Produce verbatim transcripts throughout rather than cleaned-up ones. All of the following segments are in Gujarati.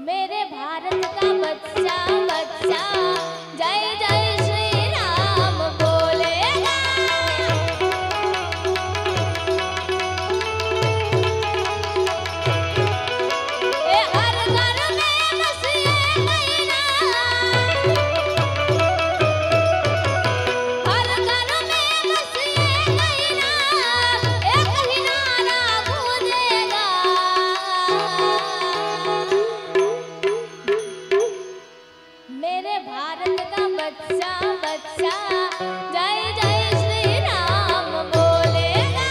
मेरे भारत का बच्चा बच्चा जय जय श्री राम बोलेगा। ए हर घर में बस ये कहना, हर घर में बस ये कहना, एक ही नारा गूंजेगा। मेरे भारत का बच्चा बच्चा जय जय श्री राम बोलेगा।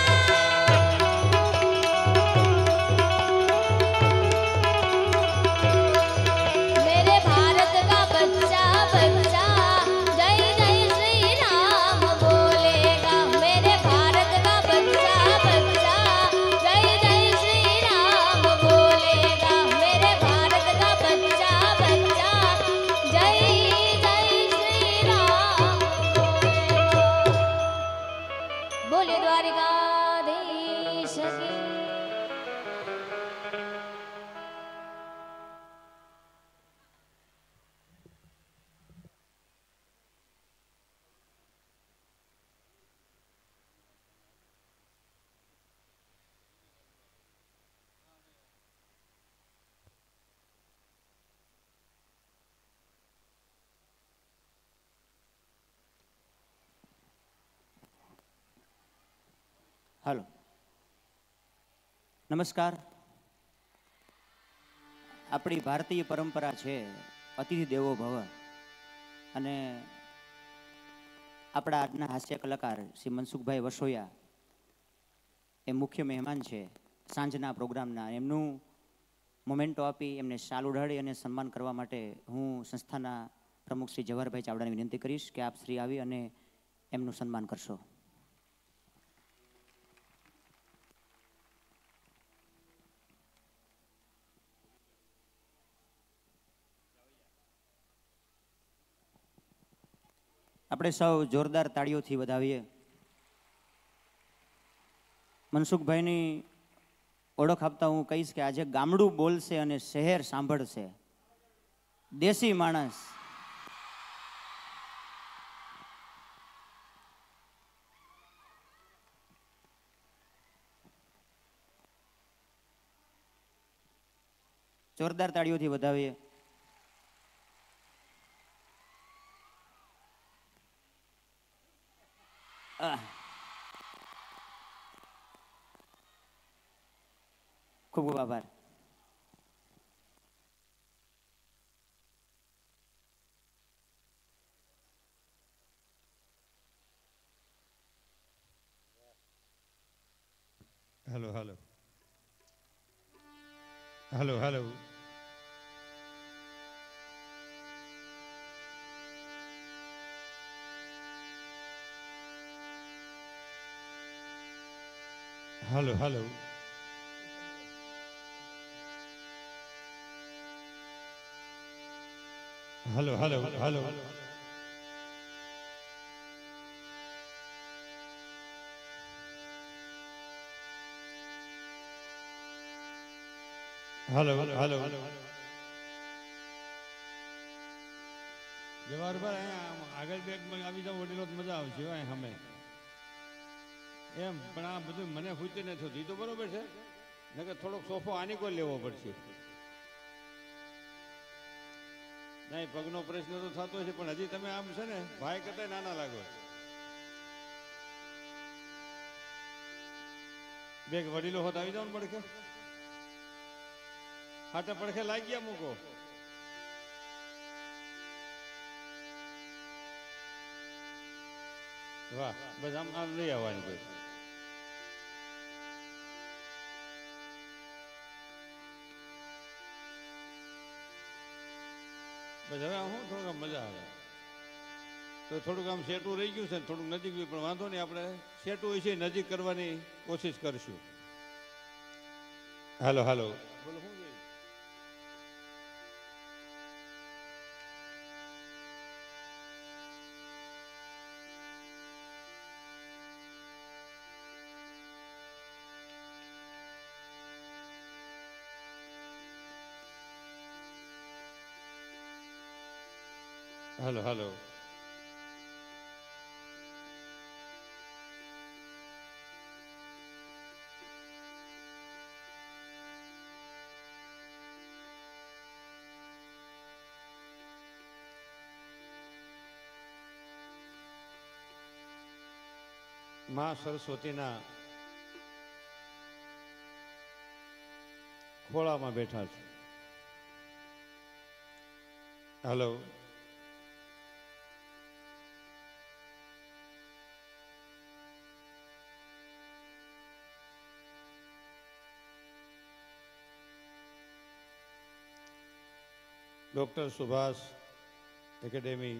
मेरे भारत का बच्चा बच्चा जय जय श्री राम बोलेगा। मेरे भारत का बच्चा बच्चा जय जय श्री राम बोलेगा। मेरे भारत का बच्चा बच्चा जय जय श्री राम बोलेगा। बोले द्वारिकाधीश की। हेलो नमस्कार। अपनी भारतीय परंपरा है अतिथि देवो भव अने अपना आजना हास्य कलाकार श्री मनसुखभाई वसोया ए मुख्य मेहमान है सांजना प्रोग्रामना। एमनु मोमेंटो आपी एमने शाल उडाड़ी अने सन्मान करवा माटे हूँ संस्थाना प्रमुख श्री जवाहरभाई चावड़ाने विनंती करीश कि आप श्री आवी अने एमनु सन्मान करशो। આપણે સૌ જોરદાર તાળીઓથી વધાવીએ। મનસુખભાઈની ઓળખ આપતા હું કહીશ કે આજે ગામડું બોલશે અને શહેર સાંભળશે। દેશી માણસ જોરદાર તાળીઓથી વધાવીએ। खूब खूब आभार। Hello hello hello hello hello hello hello hello hello hello hello जवाहरभाई આગળ બેગ આવી જાવ વડીલો મજા આવશે અમે એમ પણ આ બધું મને ફૂટી ન થયું તો બરોબર છે નકર થોડોક સોફો આની કોઈ લેવો પડશે। નહીં પગનો પ્રશ્ન તો થતો છે પણ હજી તમે આમ છે ને ભાઈ કરતા નાના લાગો। બેગ વડીલો હોત આવી જાવ ને પડખે હાથે પડખે લાગી ગયા મૂકો। વાહ બસ આમ આમ લઈ આવવાનું કોઈ બસ હવે હું થોડુંક આમ મજા આવે તો થોડુંક આમ સેટું રહી ગયું છે ને થોડુંક નજીક ગયું પણ વાંધો નહીં આપણે સેટું હોય છે નજીક કરવાની કોશિશ કરશું। હાલો હાલો બોલો શું જોઈએ? હાલો હાલો. માં સરસ્વતીના ખોળામાં બેઠા છે. હાલો. ડોક્ટર સુભાષ એકેડેમી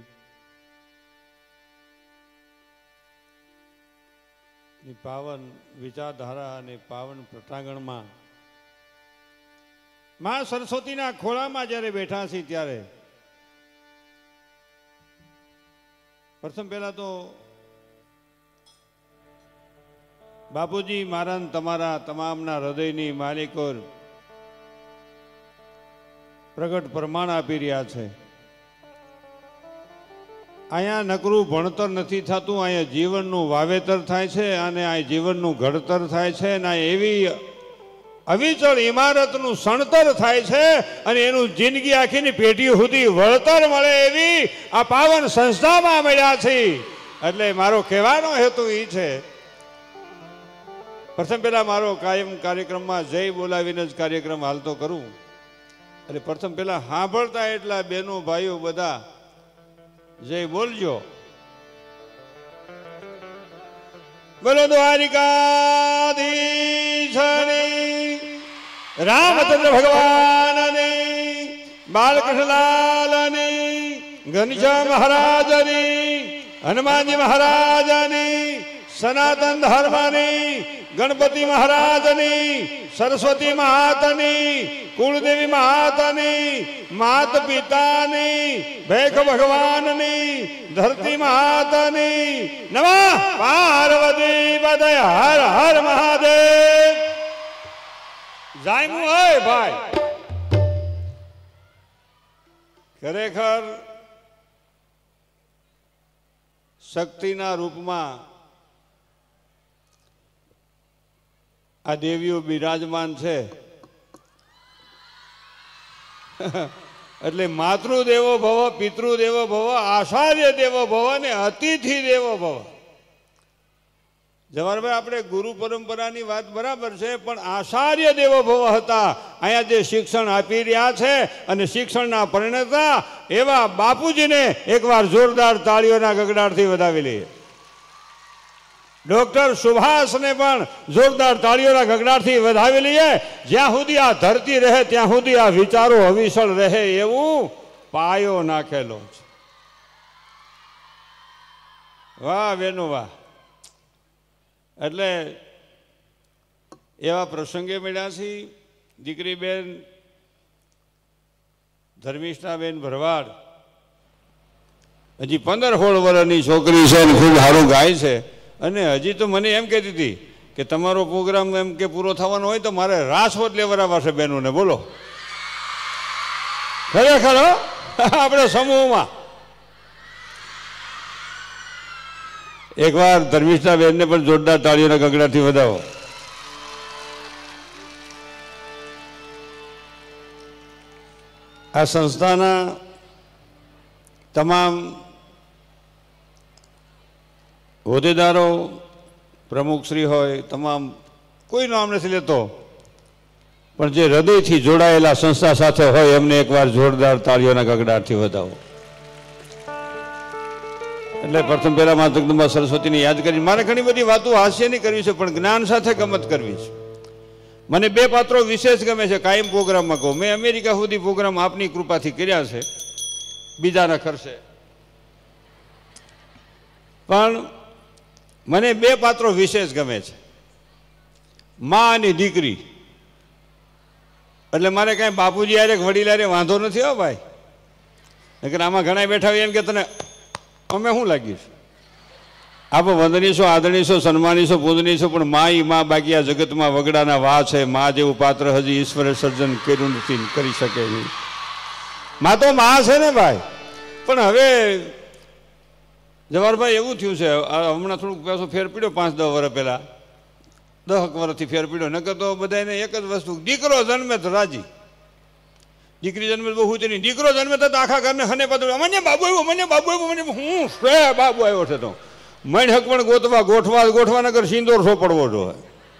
ની પાવન વિચારધારા અને પાવન પ્રટાંગણમાં માં સરસ્વતીના ખોળામાં જ્યારે બેઠા છે ત્યારે પ્રથમ પહેલા તો બાપુજી મારા તમારા તમામના હૃદયની માલિકો પ્રગટ પ્રમાણ આપી રહ્યા છે. અહીંયા નકરું ભણતર નથી થતું, અહીંયા જીવનનું વાવેતર થાય છે અને આ જીવનનું ઘડતર થાય છે અને એવી અવિચળ ઇમારતનું સણતર થાય છે અને એનું જિંદગી આખીની પેઢી સુધી વળતર મળે એવી આ પાવન સંસ્થામાં મળ્યા છે. એટલે મારો કહેવાનો હેતુ એ છે, પ્રથમ પહેલા મારો કાયમ કાર્યક્રમમાં જય બોલાવીને જ કાર્યક્રમ હાલતો કરું. એટલે પ્રથમ પહેલા સાંભળતા એટલા બહેનો ભાઈઓ બધા જય બોલજો. બોલો દ્વારિકાધીશની, રામચંદ્ર ભગવાનની, બાલકૃષ્ણલાલની, ઘનશ્યામ મહારાજની, હનુમાનજી મહારાજની, સનાતન ધર્મની, ગણપતિ મહારાજની, સરસ્વતી માતની, કુળદેવી માતાની, માત પિતાની, ભેખ ભગવાનની, ધરતી માતાની, નમઃ પાર્વતી પદય હર હર મહાદેવ. જાયમું હોય ભાઈ, ખરેખર શક્તિના રૂપમાં આ દેવીઓ બિરાજમાન છે. એટલે માતૃદેવો ભવ, પિતૃદેવો ભવ, આચાર્ય દેવો ભવ ને અતિથિ દેવો ભવ. જવાહરભાઈ, આપણે ગુરુ પરંપરાની વાત બરાબર છે, પણ આચાર્ય દેવો ભવ હતા. અહીંયા જે શિક્ષણ આપી રહ્યા છે અને શિક્ષણના પરિણતા એવા બાપુજીને એકવાર જોરદાર તાળીઓના ગગડાટથી વધાવી લઈએ. ડોક્ટર સુભાષને પણ જોરદાર તાળીઓના ગગડાટથી વધાવી લઈએ. જ્યાં સુધી આ ધરતી રહે ત્યાં સુધી આ વિચારો અવિચળ રહે એવું પાયો નાખેલો છે. વાહ બેનો વાહ. એટલે એવા પ્રસંગે મળ્યા છીએ. દીકરી બેન ધર્મિષ્ઠાબેન ભરવાડ હજી પંદર સોળ વર્ષની છોકરી છે અને ખૂબ સારું ગાય છે. અને હજી તો મને એમ કહેતી હતી કે તમારો પ્રોગ્રામ એમ કે પૂરો થવાનો હોય તો મારે રાસવત લેવડાવવા છે બહેનોને. બોલો, ખરેખર આપણે સમૂહમાં એકવાર ધર્મિષ્ઠા બેનને પણ જોરદાર તાળીઓના ગગડાથી વધાવો. આ સંસ્થાના તમામ હોદ્દેદારો, પ્રમુખશ્રી હોય, તમામ કોઈ નામ નથી લેતો, પણ જે હૃદયથી જોડાયેલા સંસ્થા સાથે હોય એમને એકવાર જોરદાર તાળીઓના ગગડાટથી વધાવો. એટલે પ્રથમ પહેલા માતા જગદંબા સરસ્વતીને યાદ કરી મારે ઘણી બધી વાતો હાસ્યની કરવી છે, પણ જ્ઞાન સાથે ગમત કરવી છે. મને બે પાત્રો વિશેષ ગમે છે, કાયમ પ્રોગ્રામમાં કહું. મેં અમેરિકા સુધી પ્રોગ્રામ આપની કૃપાથી કર્યા છે, બીજાના ખર્ચે, પણ મને બે પાત્રો વિશેષ ગમે છે, મા અને દીકરી. એટલે મારે કાંઈ બાપુજી યારે વડીલારે વાંધો નથી હો ભાઈ. નકર આમાં ઘણા બેઠા હોય એમ કે તને અમે શું લાગ્યું છે. આપણે વંદનીશો, આદરણીશો, સન્માનીશો, પૂજનીશો, પણ મા ઈ મા બાકી આ જગતમાં વગડાના વા છે. મા જેવું પાત્ર હજી ઈશ્વરે સર્જન કર્યું નથી, કરી શકે નહીં. મા તો મા છે ને ભાઈ. પણ હવે જવાહરભાઈ એવું થયું છે, હમણાં થોડુંક પાછો ફેર પીડ્યો, પાંચ દસ વર્ષ પહેલા દસક વર્ષથી ફેર પીડ્યો. નકર તો બધાને એક જ વસ્તુ, દીકરો જન્મે તો રાજી, દીકરી જન્મે તો બહુ તેની, દીકરો જન્મે તો આખા ઘરને હને પાતું મને બાબુ આવ્યો, મને બાબુ આવ્યો, મને હું શે બાબુ આવ્યો છે. તો મણ હક પણ ગોતવા ગોઠવા ગોઠવા નગર સિંદોર સોપડવો જોઈએ.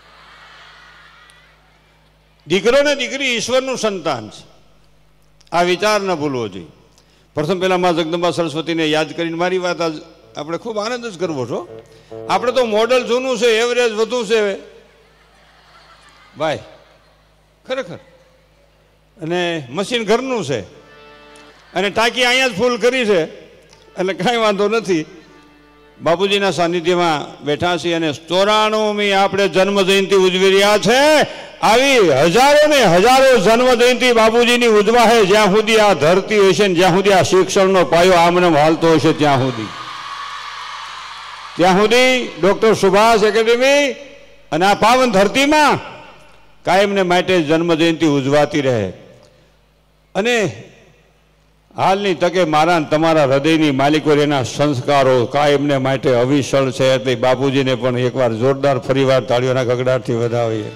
દીકરો ને દીકરી ઈશ્વરનું સંતાન છે, આ વિચાર ન ભૂલવો જોઈએ. પ્રથમ પહેલાં માં જગદંબા સરસ્વતીને યાદ કરીને મારી વાત આજ આપણે ખૂબ આનંદ જ કરવો છો. આપણે તો મોડલ જૂનું છે, એવરેજ વધુ છે ભાઈ, ખરેખર. અને મશીન ઘરનું છે અને ટાંકી અહીંયા જ ફૂલ કરી છે, એટલે કાંઈ વાંધો નથી. બાપુજીના સાનિધ્યમાં બેઠા છીએ અને ચોરાણુંમી આપણે જન્મ જયંતિ ઉજવી રહ્યા છે. આવી હજારો ને હજારો જન્મ જયંતિ બાપુજીની ઉજવા છે જ્યાં સુધી આ ધરતી હશે ને જ્યાં સુધી આ શિક્ષણનો પાયો આમને હાલતો હશે ત્યાં સુધી ત્યાં સુધી ડોક્ટર સુભાષ એકેડેમી અને આ પાવન ધરતીમાં કાયમને માટે જન્મ જયંતિ ઉજવાતી રહે. અને હાલની તકે મારા ને તમારા હૃદયની માલિકો એના સંસ્કારો કાયમને માટે અવિચળ છે. એટલે બાપુજીને પણ એકવાર જોરદાર ફરીવાર તાળીઓના ગગડાટથી વધાવીએ.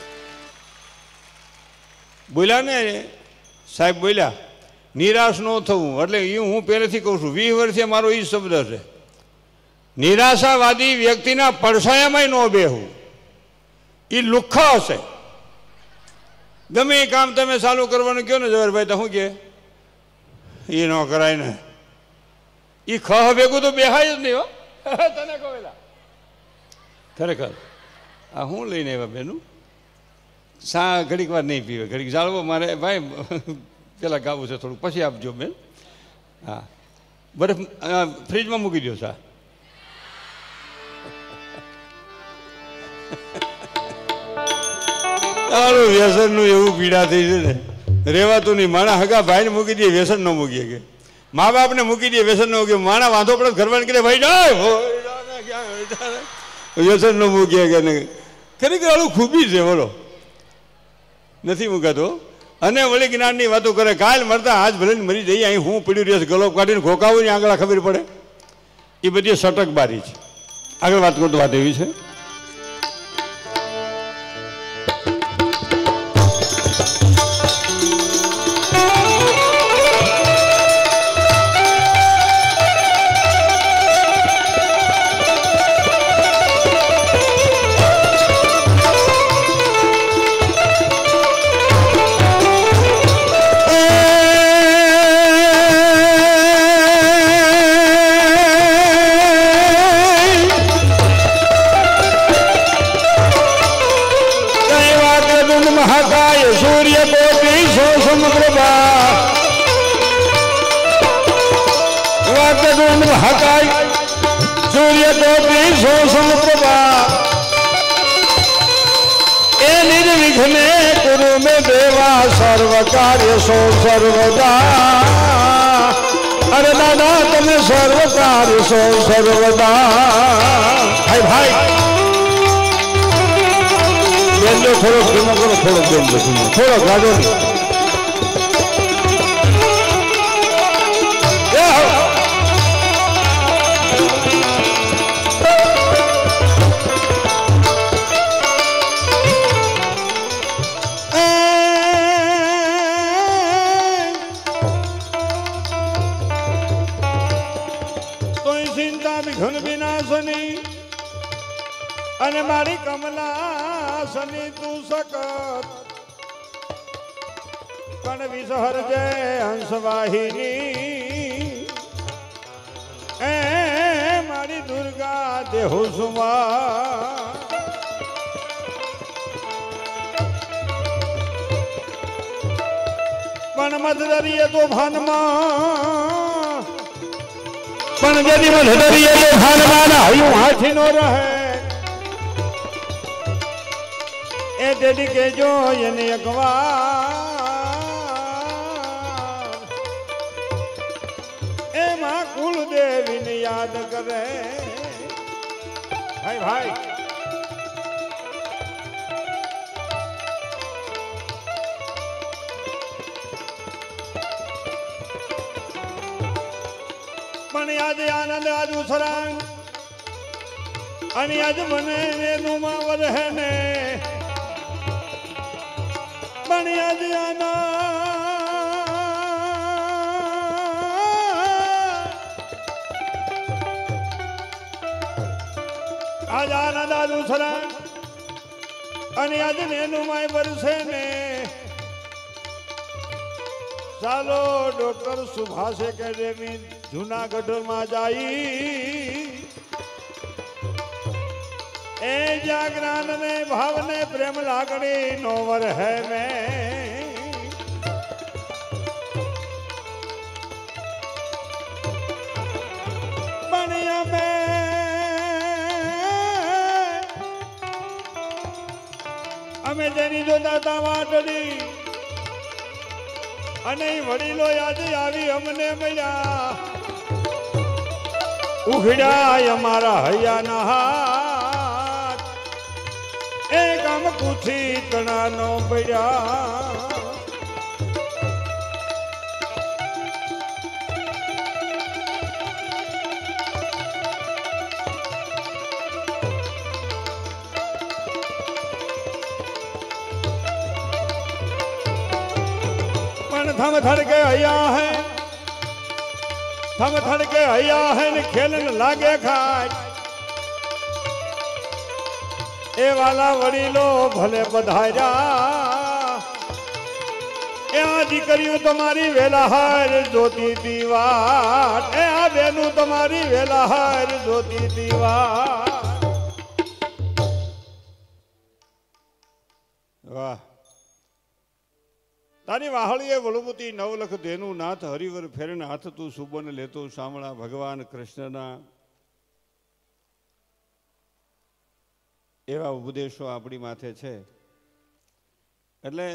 બોલ્યા ને સાહેબ, બોલ્યા નિરાશ ન થવું. એટલે એ હું પહેલેથી કહું છું, વીસ વર્ષે મારો એ શબ્દ છે, નિરાશાવાદી વ્યક્તિના પડછાયામાં ન બેહવું. એ લુખ્ખા હશે. ગમે એ કામ તમે ચાલુ કરવાનું કહો ને જવાહરભાઈ, તો શું કે એ ન કરાય ને, એ ખહ ભેગું તો બેહાય જ નહીં. હો તને કહેલા ખરેખર આ હું લઈને આવ્યા બેનું, સા ઘડીક વાર નહીં પીવે, ઘડીક જાળવો મારે ભાઈ, પેલા ગાવું છે થોડુંક, પછી આપજો બેન. હા, બરફ ફ્રીજમાં મૂકી દો સા. તારું વ્યસનનું એવું પીડા થઈ છે ને, રેવાતું નહીં. માણા હગા ભાઈને મૂકી દે, વ્યસન ન મૂકીએ કે મા બાપને મૂકી દે, વ્યસન ન મૂકીએ. માણા વાંધો પડે ઘરવાળાને કહે ભાઈ વ્યસન ન મૂકીએ કે નહીં. ખરેખર આવું ખૂબી છે, બોલો નથી મુકાતો. અને વળી જ્ઞાનની વાતો કરે, કાલ મરતા આજ ભલે મરી જઈએ, અહીં હું પીડ્યું રહેશે, ગલોબ કાઢીને ઘોકાવું ને આંગળા ખબર પડે. એ બધી સટક બારી છે. આગળ વાત કરતો વાત એવી છે, સર્વ કાર્ય સો સર્વદા. અરે દાદા તમે સર્વ કાર્ય સો સર્વદા. ભાઈ ભાઈ બેન લો, થોડો ધીમો કરો, થોડો બેન લો, થોડો ગાડો નહીં. અને મારી કમલા સની તું સકત કણ વિસહર જય હંસવાહિની. એ મારી દુર્ગા દેહુ સુમા. પણ મધદરીએ તો ભાનમાં, પણ જદી મધદરીએ તો ભાનમાં હયું હાથી નો રહે. એ દેડી કે જો એને અખવાર એમાં કુલદેવીને યાદ કરે. ભાઈ ભાઈ પણ આજે આનંદ આજ ઉસરાંગ અને આજ મને એનું માવર હે ને પણ આજે આનંદ આજ આનંદ આજ ઉસરાંગ અને આજ એનું માય વરસે ને ચાલો ડોક્ટર સુભાષ એકેડેમી જુનાગઢમાં જાય એ જાગરાન ને ભાવ ને પ્રેમ લાગણી નો વર હે મેં બણિયા મેં અમે જેની જોતા વાટડી અને વડીલો યાદ આવી અમને મળ્યા ઉઘડ્યા અમારા હૈયાના હાથ એ ગામ કુથી તણાનો પડ્યા थम थड़ के हया है थम थड़ के हया है न खेलन लागे खाट ए वाला वडीलो भले बधाया ए आ दीकरियों तुम्हारी वेला हार जोती दीवार ए आ बेनू तुम्हारी वेला हार जोती दीवार वाह તારી વાહળીએ વળુમતી નવલખ ધેનું નાથ હરિવર ફેરન હાથ તું સુબન લેતો સામળા ભગવાન કૃષ્ણના એવા ઉપદેશો આપણી માથે છે એટલે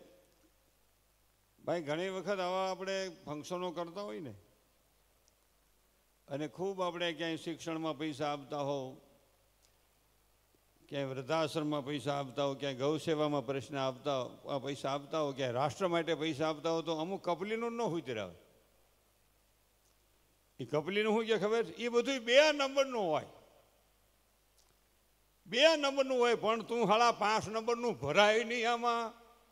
ભાઈ ઘણી વખત આવા આપણે ફંક્શનો કરતા હોય ને અને ખૂબ આપણે ક્યાંય શિક્ષણમાં પૈસા આપતા હોવ ક્યાંય વૃદ્ધાશ્રમમાં પૈસા આપતા હો ક્યાંય ગૌ સેવામાં પ્રશ્ન આપતા પૈસા આપતા હો ક્યાંય રાષ્ટ્ર માટે પૈસા આપતા હો તો અમુક કપલીનું ન ઉતરાવે એ કપલીનું શું કે ખબર એ બધું બે નંબરનું હોય બે નંબરનું હોય પણ તું હાળા પાંચ નંબરનું ભરાય નહીં આમાં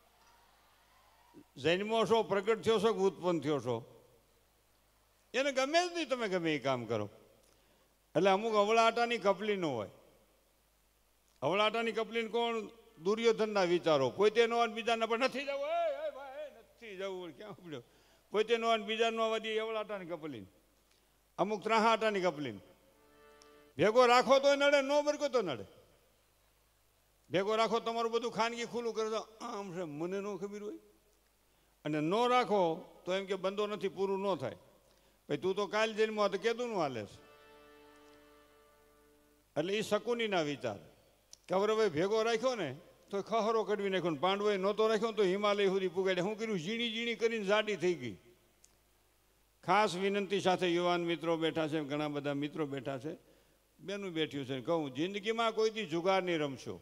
જન્મો છો પ્રગટ થયો છો કે ઉત્પન્ન થયો છો એને ગમે જ નહીં તમે ગમે એ કામ કરો એટલે અમુક અવળાટાની કપલીનું હોય અવળાટાની કપલીને કોણ દુર્યોધનના વિચારો પોતે નો બીજાના પર નથી જવું નથી જવું ક્યાં પડ્યો પોતે નો બીજાનો વાદી અવળાટાની કપલીન અમુક ત્રાહાટાની કપલીન ભેગો રાખો તો નડે નો બરકો તો નડે ભેગો રાખો તમારું બધું ખાનગી ખુલ્લું કરે તો આમ છે મને ન ખબર હોય અને નો રાખો તો એમ કે બંધો નથી પૂરું ન થાય ભાઈ તું તો કાલ જેલમાં તો કેદું નું હાલે એટલે એ શકુનીના વિચાર કૌરવે ભેગો રાખ્યો ને તો ખહરો કઢવી નાખ્યો પાંડવોએ નહોતો રાખ્યો તો હિમાલય સુધી પુગાડે શું કર્યું ઝીણી ઝીણી કરીને જાડી થઈ ગઈ ખાસ વિનંતી સાથે યુવાન મિત્રો બેઠા છે ઘણા બધા મિત્રો બેઠા છે બેનું બેઠ્યું છે કહું જિંદગીમાં કોઈથી જુગાર નહીં રમશો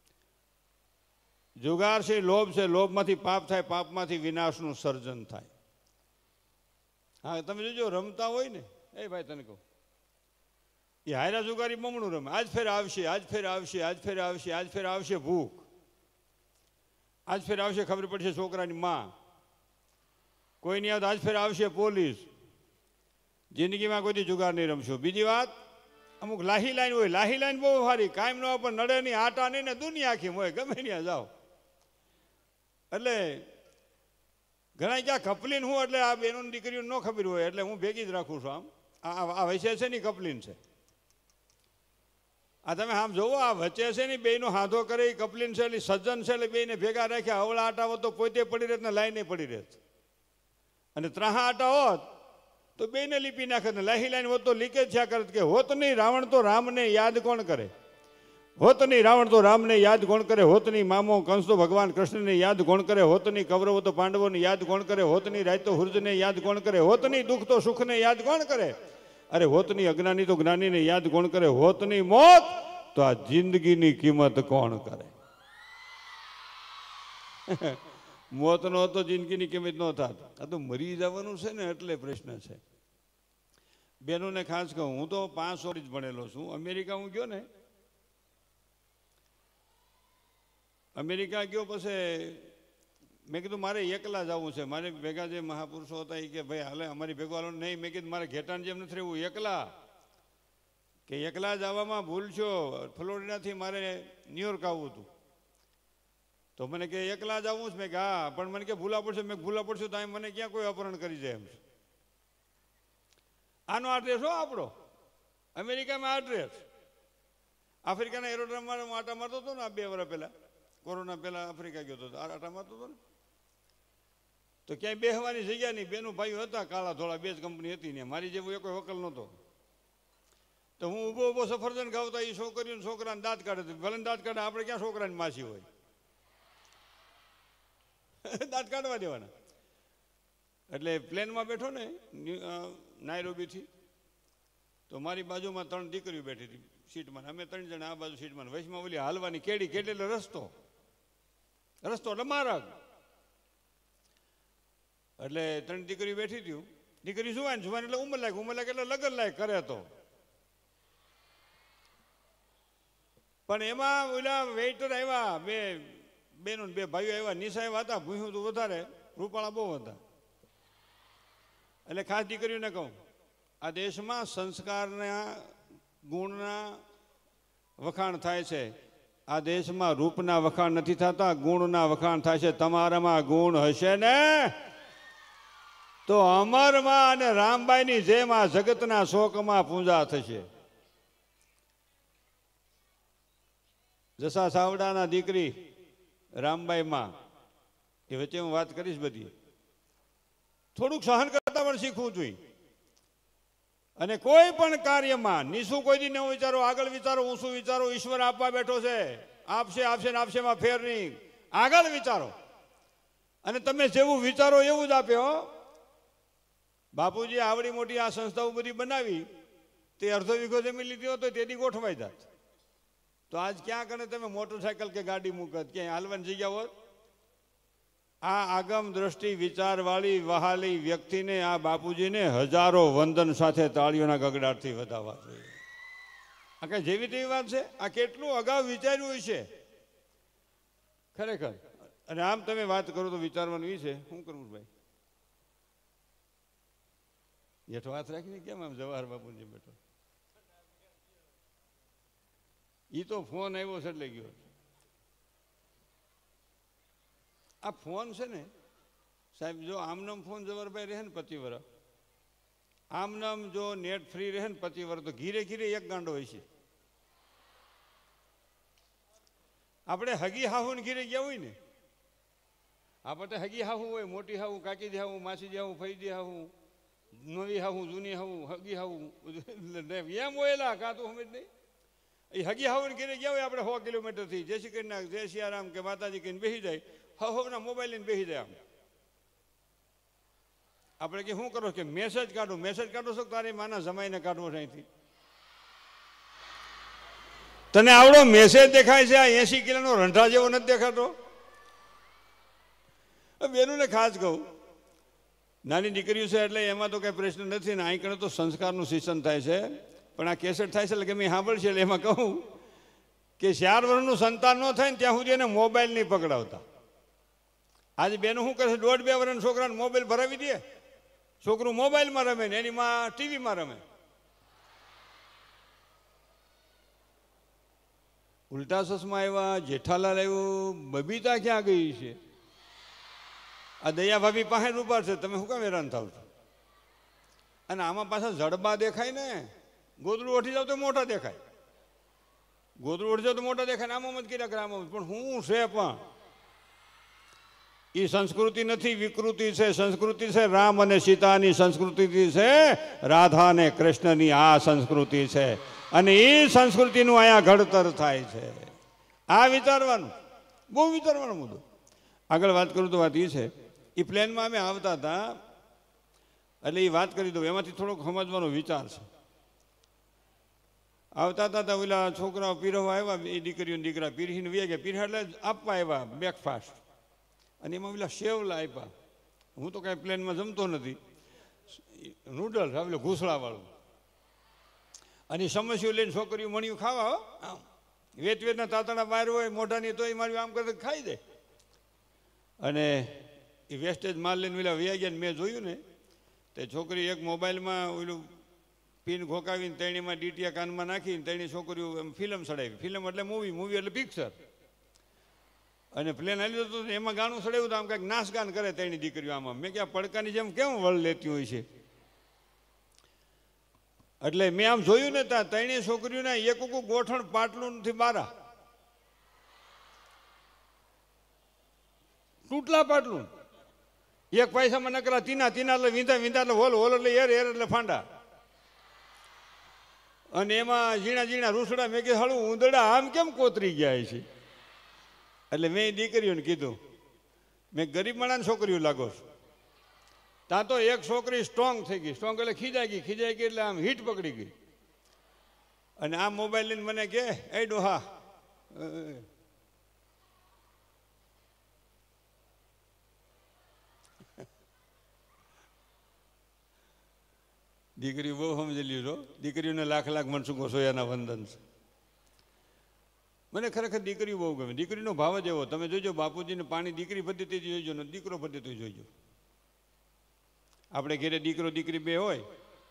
જુગાર છે લોભ છે લોભમાંથી પાપ થાય પાપમાંથી વિનાશનું સર્જન થાય હા તમે જોજો રમતા હોય ને એ ભાઈ તને કહું એ હાયરા જુગારી બમણું રમે આજ ફેર આવશે આજ ફેર આવશે આજ ફેર આવશે આજ ફેર આવશે ભૂખ આજ ફેર આવશે ખબર પડશે છોકરાની માં કોઈની યાદ આજ ફેર આવશે પોલીસ જિંદગીમાં કોઈથી જુગાર નહીં રમશો બીજી વાત અમુક લાહી લાઈન હોય લાહી લાઈન બહુ સારી કાયમ ન પણ નડે નહીં આટા નહીં ને દુનિયા આખી હોય ગમે ત્યાં જાઓ એટલે ઘણા ક્યાં કપલીન હું એટલે આ બેનો દીકરીઓ ન ખબર હોય એટલે હું ભેગી જ રાખું છું આમ આ વચ્ચે છે ને કપલીન છે આ તમે આમ જોવો આ વચ્ચે છે ને બેનો હાથો કરે એ કપલીન છે એટલે સજ્જન છે એટલે બેને ભેગા રાખ્યા અવળા આટા હોત તો પોતે પડી રહેત ને લાઈને પડી રહેત અને ત્રાહા આટા હોત તો બેને લીપી નાખે ને લાહી લાઈન હોત તો લીકેજ થયા કરત કે હોત નહીં રાવણ તો રામને યાદ કોણ કરે હોત નહીં રાવણ તો રામને યાદ કોણ કરે હોત નહીં મામો કંસ તો ભગવાન કૃષ્ણને યાદ કોણ કરે હોત નહીં કૌરવો તો પાંડવોને યાદ કોણ કરે હોત નહીં રાજ તો હુર્જને યાદ કોણ કરે હોત નહીં દુઃખ તો સુખને યાદ કોણ કરે અરે હોત નહીં અજ્ઞાની તો જ્ઞાનીને યાદ કોણ કરે હોત નહીં મોત તો આ જિંદગીની કિંમત કોણ કરે મોત નો તો જિંદગીની કિંમત ન થાત આ તો મરી જવાનું છે ને એટલે પ્રશ્ન છે બહેનોને ખાસ કહું, હું તો પાંચ વર્ષ જ ભણેલો છું. અમેરિકા હું ગયો ને, અમેરિકા ગયો પછી મેં કીધું મારે એકલા જવું છે. મારે ભેગા જે મહાપુરુષો હતા એ કે ભાઈ હાલે અમારી ભેગો હાલો. નહીં, મેં કીધું મારે ઘેટાણ જેમ નથી રહેવું, એકલા. કે એકલા જવામાં ભૂલ છો. ફ્લોરિડાથી મારે ન્યુયોર્ક આવવું હતું. તો મને કે એકલા જ આવું જ. મેં કે હા, પણ મને કે ભૂલા પડશે. મેં ભૂલા પડશે તો મને ક્યાં કોઈ અપહરણ કરી જાય એમ છે. આનો એડ્રેસ હો આપણો, અમેરિકામાં એડ્રેસ. આફ્રિકાના એરોડ્રામમાં આટા મારતો હતો ને આ બે વર્ષ પહેલા, કોરોના પહેલા આફ્રિકા ગયો હતો, આટા મારતો હતો ને. તો ક્યાંય બેહવાની જગ્યા નહીં. બેનું ભાઈઓ હતા કાળા ધોળા, બે જ કંપની હતી ને. મારી જેવું કોઈ વકલ નહોતો. તો હું ઊભો ઊભો સફરજન ખાવતા એ છોકરીઓ છોકરાને દાંત કાઢે. ભલે દાંત કાઢે, આપણે ક્યાં છોકરાની માસી હોય દાંત કાઢવા દેવાના. એટલે પ્લેનમાં બેઠો ને નાયરોબીથી, તો મારી બાજુમાં ત્રણ દીકરીઓ બેઠી હતી સીટમાં. અમે ત્રણ જણા આ બાજુ સીટમાં. વચમાં ઓલી હાલવાની કેડી, કેડી એટલે રસ્તો, રસ્તો એટલે માર્ગ. એટલે ત્રણ દીકરીઓ બેઠી હતી. દીકરી જુવાન, જુવાન એટલે ઉંમર લાયક, ઉંમર લાયક એટલે લગન લાયક કરે તો. પણ એમાં ઓલા વેઇટર આવ્યા, બે બેનો બે ભાઈઓ આવ્યા. નિશા એવા હતા, ભૂયું તો વધારે, રૂપાળા બહુ હતા. એટલે ખાસ દીકરીઓને કહું, આ દેશમાં સંસ્કારના ગુણના વખાણ થાય છે. આ દેશમાં રૂપના વખાણ નથી થતા, ગુણના વખાણ થાય છે. તમારામાં ગુણ હશે ને તો અમરમાં અને રામબાઈની જેમ આ જગતના શોકમાં પૂજા થશે. જસા સાવડાના દીકરી રામબાઈ માં, એ વચ્ચે હું વાત કરીશ બધી. થોડુંક સહન કરતા પણ શીખવું જોઈએ. અને કોઈ પણ કાર્યમાં નીચું કોઈ દી ન વિચારો, આગળ વિચારો, ઊંચું વિચારો. ઈશ્વર આપવા બેઠો છે, આપશે આપશે ને આપશે માં ફેર નહીં. આગળ વિચારો અને તમે જેવું વિચારો એવું જ આપે. હો, બાપુજી આવડી મોટી આ સંસ્થાઓ બધી બનાવી, તે અડધો વીઘો જમીન લીધી હોત તો તેથી ગોઠવાઈ જાત. તો આજ ક્યાં કને તમે મોટરસાયકલ કે ગાડી મૂકત, ક્યાંય હાલવાની જગ્યા હોત. આ આગમ દ્રષ્ટિ વિચારવાળી વહાલી વ્યક્તિને, આ બાપુજીને હજારો વંદન સાથે તાળીઓના ગગડાટથી વધાવવા જોઈએ. આ કઈ જેવી તેવી વાત છે? આ કેટલું અગાઉ વિચાર્યું હોય છે ખરેખર. અને આમ તમે વાત કરો તો વિચારવાનું એ છે, શું કરવું ભાઈ? જેઠો હાથ રાખીને કેમ આમ જવાહર બાપુજી બેઠો? એ તો ફોન આવ્યો છે એટલે ગયો. આ ફોન છે ને સાહેબ, જો આમનામ ફોન જવરભાઈ રહે ને પચી વર્ષ, આમનામ જો નેટ ફ્રી રહે ને પચી વર્ષ, તો ઘીરે ઘીરે એક ગાંડો હોય છે. આપણે હગી હાહુ ને ઘીરે ગયા હોય ને, આપણે હગી હાહુ હોય, મોટી હાહુ, કાકી દે હાહુ, માસી દે હાહુ, ફઈ દે હાહુ, નવી હાહુ, જૂની હાહુ, હગી હાહુ એમ હોયેલા કાં તો સમજ નહીં. એ હગી હાવન ઘેરે ગયા હોય આપણે સો કિલોમીટરથી, જય શ્રી કૃષ્ણ, જય સિયારામ કે માતાજી કહીને બેસી જાય. હવના મોબાઈલ લઈને બેસી જાય. આમ આપણે કે શું કરો કે મેસેજ કાઢો, મેસેજ કાઢો છો તારી માના જમાઈને કાઢવો છે અહીંથી. તને આવડો મેસેજ દેખાય છે? આ એસી કિલોનો રંઢા જેવો નથી દેખાતો? બેનોને ખાસ કહું, નાની દીકરીઓ છે એટલે એમાં તો કઈ પ્રશ્ન નથી ને. અહીં કણે તો સંસ્કારનું શિક્ષણ થાય છે. પણ આ કેસેટ થાય છે એટલે કે મેં સાંભળશે એટલે એમાં કહું કે ચાર વર્ષનું સંતાન ન થાય ને ત્યાં સુધી એને મોબાઈલ નહીં પકડાવતા. આજે બેનો શું કરે છે, દોઢ બે વર્ષના છોકરાને મોબાઈલ ભરાવી દે, છોકરું મોબાઈલમાં રમે ને એની માં ટીવીમાં રમે. ઉલટા ચશ્મા આવ્યા, જેઠાલાલ આવ્યું, બબીતા ક્યાં ગઈ છે? આ દયા ભાભી પાસે રૂપાર છે, તમે શું કામ હેરાન થાવ છો? અને આમાં પાછા જડબા દેખાય ને. ગોદડું ઓઠી જાવ તો મોટા દેખાય, ગોદડું ઓઠી જાવ તો મોટા દેખાય ને આમાં જ કર્યા કરે આમાં. પણ હું છે પણ એ સંસ્કૃતિ નથી, વિકૃતિ છે. સંસ્કૃતિ છે રામ અને સીતાની સંસ્કૃતિ છે, રાધા અને કૃષ્ણની આ સંસ્કૃતિ છે. અને એ સંસ્કૃતિનું અહીંયા ઘડતર થાય છે. આ વિચારવાનું, બહુ વિચારવાનો મુદ્દો. આગળ વાત કરું તો વાત એ છે, એ પ્લેનમાં અમે આવતા હતા એટલે એ વાત કરી દઉં, એમાંથી થોડોક સમજવાનો વિચાર છે. આવતા હતા ઓલા છોકરાઓ પીરવા આવ્યા, એ દીકરીઓ દીકરા પીરીને વ્યા ગયા. પીરા એટલે આપવા આવ્યા બ્રેકફાસ્ટ, અને એમાં ઓલા સેવલા આપ્યા. હું તો કાંઈ પ્લેનમાં જમતો નથી, નૂડલ્સ આવેલું ઘૂસળાવાળું. અને સમસ્યા લઈને છોકરીઓ મણિયું ખાવા હો આમ વેત વેતના તાતણા બહાર હોય મોઢાની તોય મારી આમ કરતા ખાઈ દે. અને એ વેસ્ટેજ માલ લઈને પેલા વ્યા ગયા. મેં જોયું ને તે છોકરી એક મોબાઈલમાં ઓલું પિન ઘોકાવીને તેણીમાં ડીટીયા કાનમાં નાખીને તેણી છોકરીઓ ફિલ્મ ચડાવી. ફિલ્મ એટલે મૂવી, મૂવી એટલે પિક્ચર. અને પ્લેન હાલી જતું એમાં ગાણું ચડાવ્યું તો આમ કાંઈક નાશ ગાન કરે તેણી દીકરીઓ આમાં. મેં ક્યાં પડકાની જેમ કેમ વળ લેતી હોય છે. એટલે મેં આમ જોયું ને ત્યાં ત્રણેય છોકરીઓના એક ગોઠણ પાટલું નથી બારા, તૂટલા પાટલું. એક પૈસામાં નકરા તીના તીના એટલે વીંધા વીંધા એટલે હોલ હોલ એટલે એર એર એટલે ફાંડા. અને એમાં ઝીણા ઝીણા રૂસડા. મેં કીધું હળું ઉંદરડા આમ કેમ કોતરી ગયા છે. એટલે મેં દીકરીઓને કીધું મેં ગરીબ માણાની છોકરીઓ લાગો છું. ત્યાં તો એક છોકરી સ્ટ્રોંગ થઈ ગઈ. સ્ટ્રોંગ એટલે ખીજાઈ ગઈ. ખીજાઈ ગઈ એટલે આમ હીટ પકડી ગઈ. અને આ મોબાઈલ લઈને મને કે એ ડોહા દીકરી બહુ સમજી લીધો. દીકરીઓને લાખ લાખ મનસુખો સોયાના વંદન છે. મને ખરેખર દીકરી બહુ ગમે. દીકરીનો ભાવ જ એવો. તમે જોજો બાપુજીને પાણી દીકરી પદ્ધતિ જોઈજો ને દીકરો પદ્ધતિ જોઈજો. આપણે ઘેરે દીકરો દીકરી બે હોય,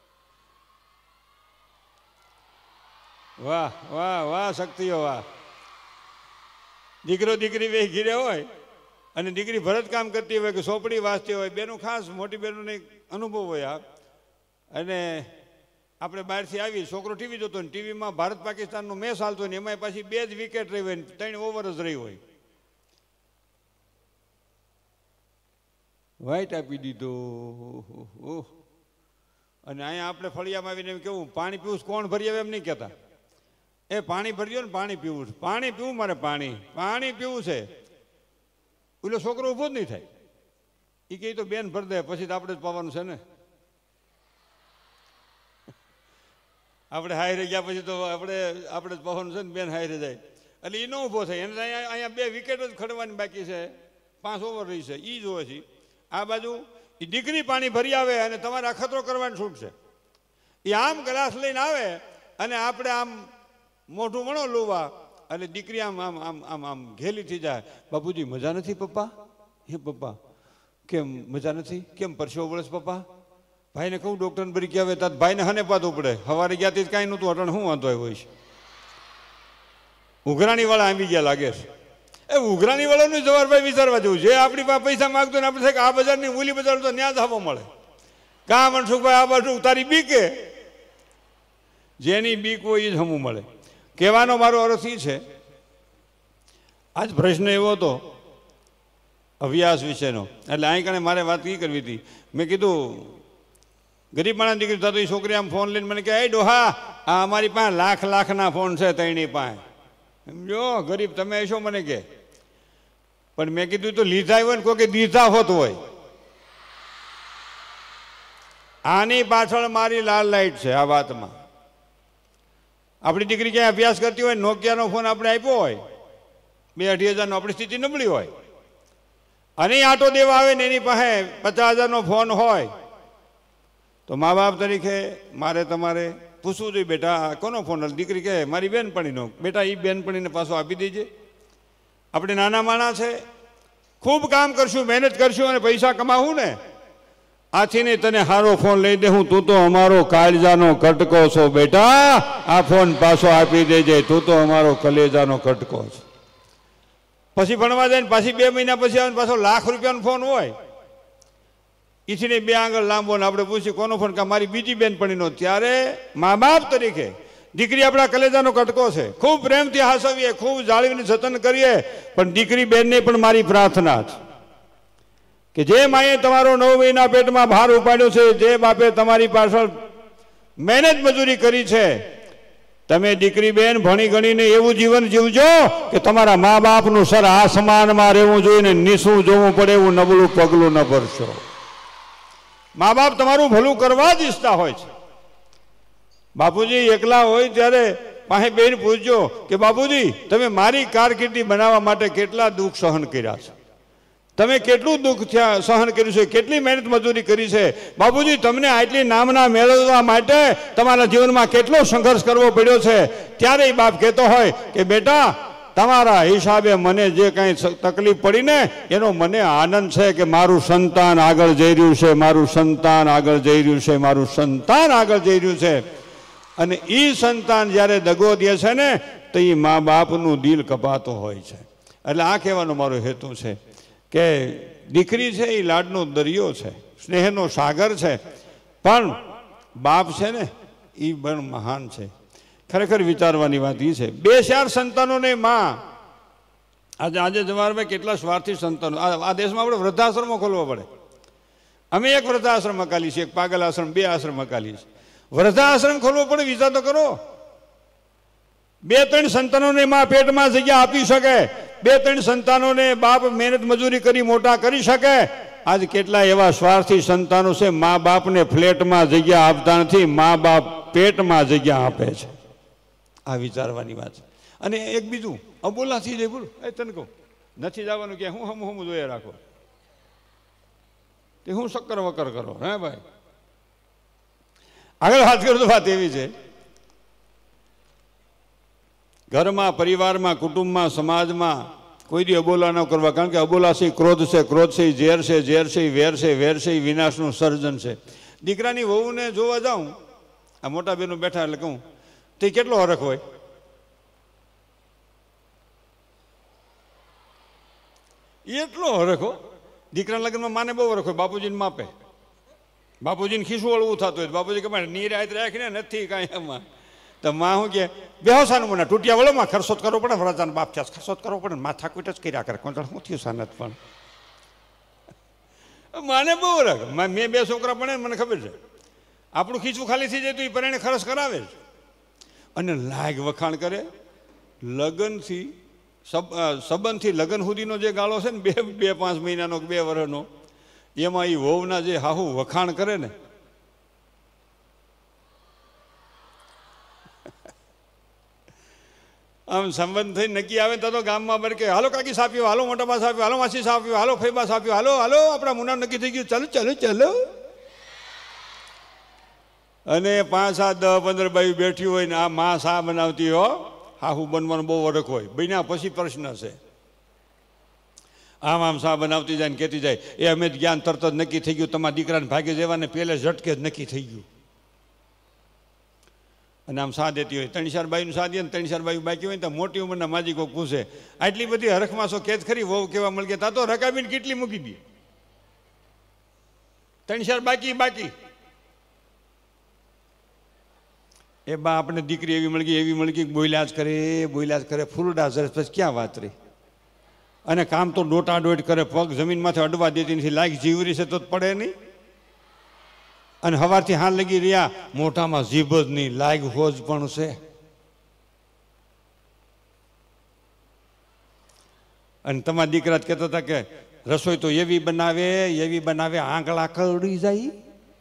વાહ વાહ વાહ શક્તિઓ વાહ. દીકરો દીકરી બે ઘેરે હોય અને દીકરી ભરત કામ કરતી હોય કે સોપડી વાંચતી હોય, બેનું ખાસ મોટી બહેનોને અનુભવ હોય. આ અને આપણે બહારથી આવી, છોકરો ટીવી જોતો હોય, ટીવીમાં ભારત પાકિસ્તાનનો મેચ ચાલતો હોય ને એમાં પાછી બે જ વિકેટ રહી હોય ને ત્રણ ઓવર જ રહી હોય. વ્હાઈટ આપી દીધો. ઓહ. અને અહીંયા આપણે ફળિયામાં આવીને એમ કેવું પાણી પીવું કોણ ભરી આવે એમ નહીં કહેતા. એ પાણી ભર્યો ને પાણી પીવું છે. પાણી પીવું મારે પાણી પાણી પીવું છે. પેલો છોકરો ઊભો જ નહીં થાય. એ કહે તો બેન ભરી દે પછી તો આપણે જ પાવાનું છે ને. આપણે હારે ગયા પછી તો આપણે આપણે જ પાવાનું છે ને. બેન હારે જાય એટલે એ ન ઊભો થાય. એને અહીંયા અહીંયા બે વિકેટ જ ખડવાની બાકી છે. પાંચ ઓવર રહી છે એ જોવે છે. આ બાજુ એ દીકરી પાણી ભરી આવે અને તમારે અખતરો કરવાની છૂટ છે. એ આમ ગ્લાસ લઈને આવે અને આપણે આમ મોઢું વણો લોવા એટલે દીકરી આમ આમ આમ આમ આમ ઘેલી થઈ જાય. બાપુજી મજા નથી પપ્પા? હે પપ્પા કેમ મજા નથી? કેમ પરસેવો વળે પપ્પા? ભાઈને કહું ડૉક્ટરને ભરી આવે તાત ભાઈને હને પાતું પડે. સવારે ગયાથી કાંઈ નહોતું, અટણ શું વાંધો આવ્યો છે. ઉઘરાણી વાળા આવી ગયા લાગે છે. એ ઉઘરાણી વાળાનું જવારભાઈ વિચારવા જેવું છે. આપણી પાસે પૈસા માગતો ને આપણે આ બજારની મૂલી બજાર તો ન્યા જ આવવા મળે. કા મનસુખભાઈ આ બાજુ તારી બીકે, જેની બીક હોય એ જ હમું મળે. કહેવાનો મારો અર્થ એ છે, આજ પ્રશ્ન એવો હતો અભ્યાસ વિશેનો. એટલે અહીં કણે મારે વાત એ કરવી હતી. મેં કીધું ગરીબ માણસ દીકરી થતો એ છોકરી આમ ફોન લઈને મને કહે એ ડોહા આ અમારી પાસે લાખ લાખના ફોન છે તઈની પાસે. સમજો ગરીબ તમે શું મને કે. પણ મેં કીધું તો લીધા હોય ને કોઈ દીધા હોત હોય. આની પાછળ મારી લાલ લાઈટ છે. આ વાતમાં આપણી દીકરી ક્યાંય અભ્યાસ કરતી હોય, નોકિયાનો ફોન આપણે આપ્યો હોય બે અઢી હજારનો, આપણી સ્થિતિ નબળી હોય અને આટો દેવા આવે ને એની પાસે પચાસ હજારનો ફોન હોય તો મા બાપ તરીકે મારે તમારે પૂછવું જોઈએ બેટા કોનો ફોન? દીકરી કહે મારી બેનપણીનો. બેટા એ બેનપણીને પાછો આપી દેજે. આપણે નાના માણસ છે, ખૂબ કામ કરશું, મહેનત કરશું અને પૈસા કમાવું ને આથી નહીં તને સારો ફોન લઈ દે હું. તું તો અમારો કાળજાનો કટકો છો બેટા, આ ફોન પાછો આપી દેજે. તું તો અમારો કલેજાનો કટકો છે. પછી ભણવા જાય ને પાછી બે મહિના પછી આવે પાછો લાખ રૂપિયાનો ફોન હોય. ઈથીને બે આંગળ લાંબો ને આપણે પૂછીએ કોનો ફોન? કે મારી બીજી બેનપણીનો. ત્યારે મા બાપ તરીકે દીકરી આપણા કલેજાનો કટકો છે. ખૂબ પ્રેમથી હાસવીએ, ખૂબ જાળવીને જતન કરીએ. પણ દીકરી બેનને પણ મારી પ્રાર્થના છે કે જે માએ તમારો નવ મહિના પેટમાં ભાર ઉપાડ્યો છે, જે બાપે તમારી પાછળ મહેનત મજૂરી કરી છે, તમે દીકરી બેન ભણી ગણીને એવું જીવન જીવજો કે તમારા મા બાપનું સર આસમાનમાં રહેવું જોઈએ ને નીસું જોવું પડે એવું નબળું પગલું ન ભરશો. મા બાપ તમારું ભલું કરવા જ ઈચ્છતા હોય છે. બાપુજી એકલા હોય ત્યારે પાસે બેન પૂછજો કે બાપુજી તમે મારી કારકિર્દી બનાવવા માટે કેટલા દુઃખ સહન કર્યા છે. તમે કેટલું દુઃખ થયા સહન કર્યું છે, કેટલી મહેનત મજૂરી કરી છે બાપુજી, તમને આટલી નામના મેળવવા માટે તમારા જીવનમાં કેટલો સંઘર્ષ કરવો પડ્યો છે. ત્યારે એ બાપ કહેતો હોય કે બેટા તમારા હિસાબે મને જે કાંઈ તકલીફ પડી ને એનો મને આનંદ છે કે મારું સંતાન આગળ જઈ રહ્યું છે, મારું સંતાન આગળ જઈ રહ્યું છે, મારું સંતાન આગળ જઈ રહ્યું છે. અને એ સંતાન જ્યારે દગો દે છે ને તો એ મા બાપનું દિલ કપાતો હોય છે. એટલે આ કહેવાનો મારો હેતુ છે કે દીકરી છે એ લાડનો દરિયો છે, સ્નેહનો સાગર છે, પણ બાપ છે ને એ પણ મહાન છે. ખરેખર વિચારવાની વાત એ છે. બે ચાર સંતાનોને માં આજે આજે જવારમાં કેટલા સ્વાર્થી સંતાનો. આ દેશમાં આપણે વૃદ્ધાશ્રમો ખોલવો પડે. અમે એક વૃદ્ધાશ્રમ મકાલી છીએ, એક પાગલ આશ્રમ, બે આશ્રમ મકાલી છે. વૃદ્ધાશ્રમ ખોલવો પડે, વિચાર તો કરો. બે ત્રણ સંતાનોને માં પેટમાં જગ્યા આપી શકે, બે ત્રણ સંતાનોને બાપ મહેનત મજૂરી કરી મોટા કરી શકે. આજ કેટલા એવા સ્વાર્થી સંતાનો છે, મા બાપને ફ્લેટમાં જગ્યા આપતા નથી, મા બાપ પેટમાં જગ્યા આપે છે. આ વિચારવાની વાત છે. અને એક બીજું અબોલાથી જઈ બોલું, એ તને કહું નથી જવાનું કે હું હમ હમ જોઈએ રાખો તે હું શક્કર વક્કર કરો. હે ભાઈ, આગળ વાત કરું તો વાત એવી છે, ઘરમાં, પરિવારમાં, કુટુંબમાં, સમાજમાં કોઈ દી અબોલા ન કરવા. કારણ કે અબોલા છે ક્રોધ છે, ક્રોધ છે ઝેર છે, ઝેર છે વેર છે, વેર છે વિનાશનું સર્જન છે. દીકરાની વહુને જોવા જાઉં, આ મોટા બેનો બેઠા એટલે કહું તે કેટલો હરખ હોય. એટલો હરખ હો. દીકરાના લગ્નમાં માને બહુ હરખ હોય, બાપુજીને માપે, બાપુજીને ખીસું વળવું થતું હોય, બાપુજી કે નીર આયત રાખીને નથી કાંઈ એમાં. તો માં શું કે બેહોસાનું મને તૂટ્યા વળોમાં ખર્ચો કરવો પડે, વરાજાનો બાપ છે ખર્ચો કરવો પડે, માથા કુટ જ કર્યા કરે. કોણ શું થયું સાનત પણ માને બહુ હરખ. મેં બે છોકરા પણ મને ખબર છે આપણું ખીચું ખાલી થઈ જાય તો એ પરણે ખર્ચ કરાવે છે. અને લાગ વખાણ કરે. લગ્નથી સંબંધથી લગ્ન સુધીનો જે ગાળો છે ને, બે બે પાંચ મહિનાનો બે વર્ષનો, એમાં એ વહુના જે હાહુ વખાણ કરે ને, આમ સંબંધ થઈ નક્કી આવે તો ગામમાં બર કે હાલો કાકી સાપ્યો, હાલો મોટા બા સાપ્યો, હાલો માસી સાપ્યો, હાલો ફૈબા સાપ્યો, હાલો હાલો આપણા મુના નક્કી થઈ ગયું, ચાલો ચાલો ચાલો. અને પાંચ સાત દસ પંદર બાયું બેઠી હોય ને આ માં સા બનાવતી હો, હાહુ બનવાનો બહુ વરખ હોય. બન્યા પછી પ્રશ્ન છે. આમ આમ સા બનાવતી જાય ને કહેતી જાય એ અમે જ્ઞાન તરત જ નક્કી થઈ ગયું, તમારા દીકરાને ભાગે જવાને પહેલે ઝટકે જ નક્કી થઈ ગયું. અને આમ સા દેતી હોય, ત્રણ ચાર બાઈનું સા દે ને ત્રણ ચાર બાયું બાકી હોય ને તો મોટી ઉંમરના માજી કોઈ પૂછે આટલી બધી હરખમાં છો કેદ ખરી વહુ કેવા મળી ગયા, તા તો રકાબીને કેટલી મૂકી દે, ત્રણ ચાર બાકી બાકી. એ બા આપણે દીકરી એવી મળી ગઈ, એવી મળી ગઈ, બોલ્યા જ કરે, બોલ્યા જ કરે, ફૂલડા જરે પછી ક્યાં વાત રહી. અને કામ તો ડોટા ડોટ કરે, પગ જમીનમાંથી અડવા દેતી નથી, લાગ જીવરી છે તો પડે નહીં. અને સવારથી હાથ લગી રહ્યા મોઢામાં જીભ જ નહીં, લાગ હોજ પણ છે. અને તમારા દીકરા જ કહેતા હતા કે રસોઈ તો એવી બનાવે એવી બનાવે આંગળા કરડી જાય.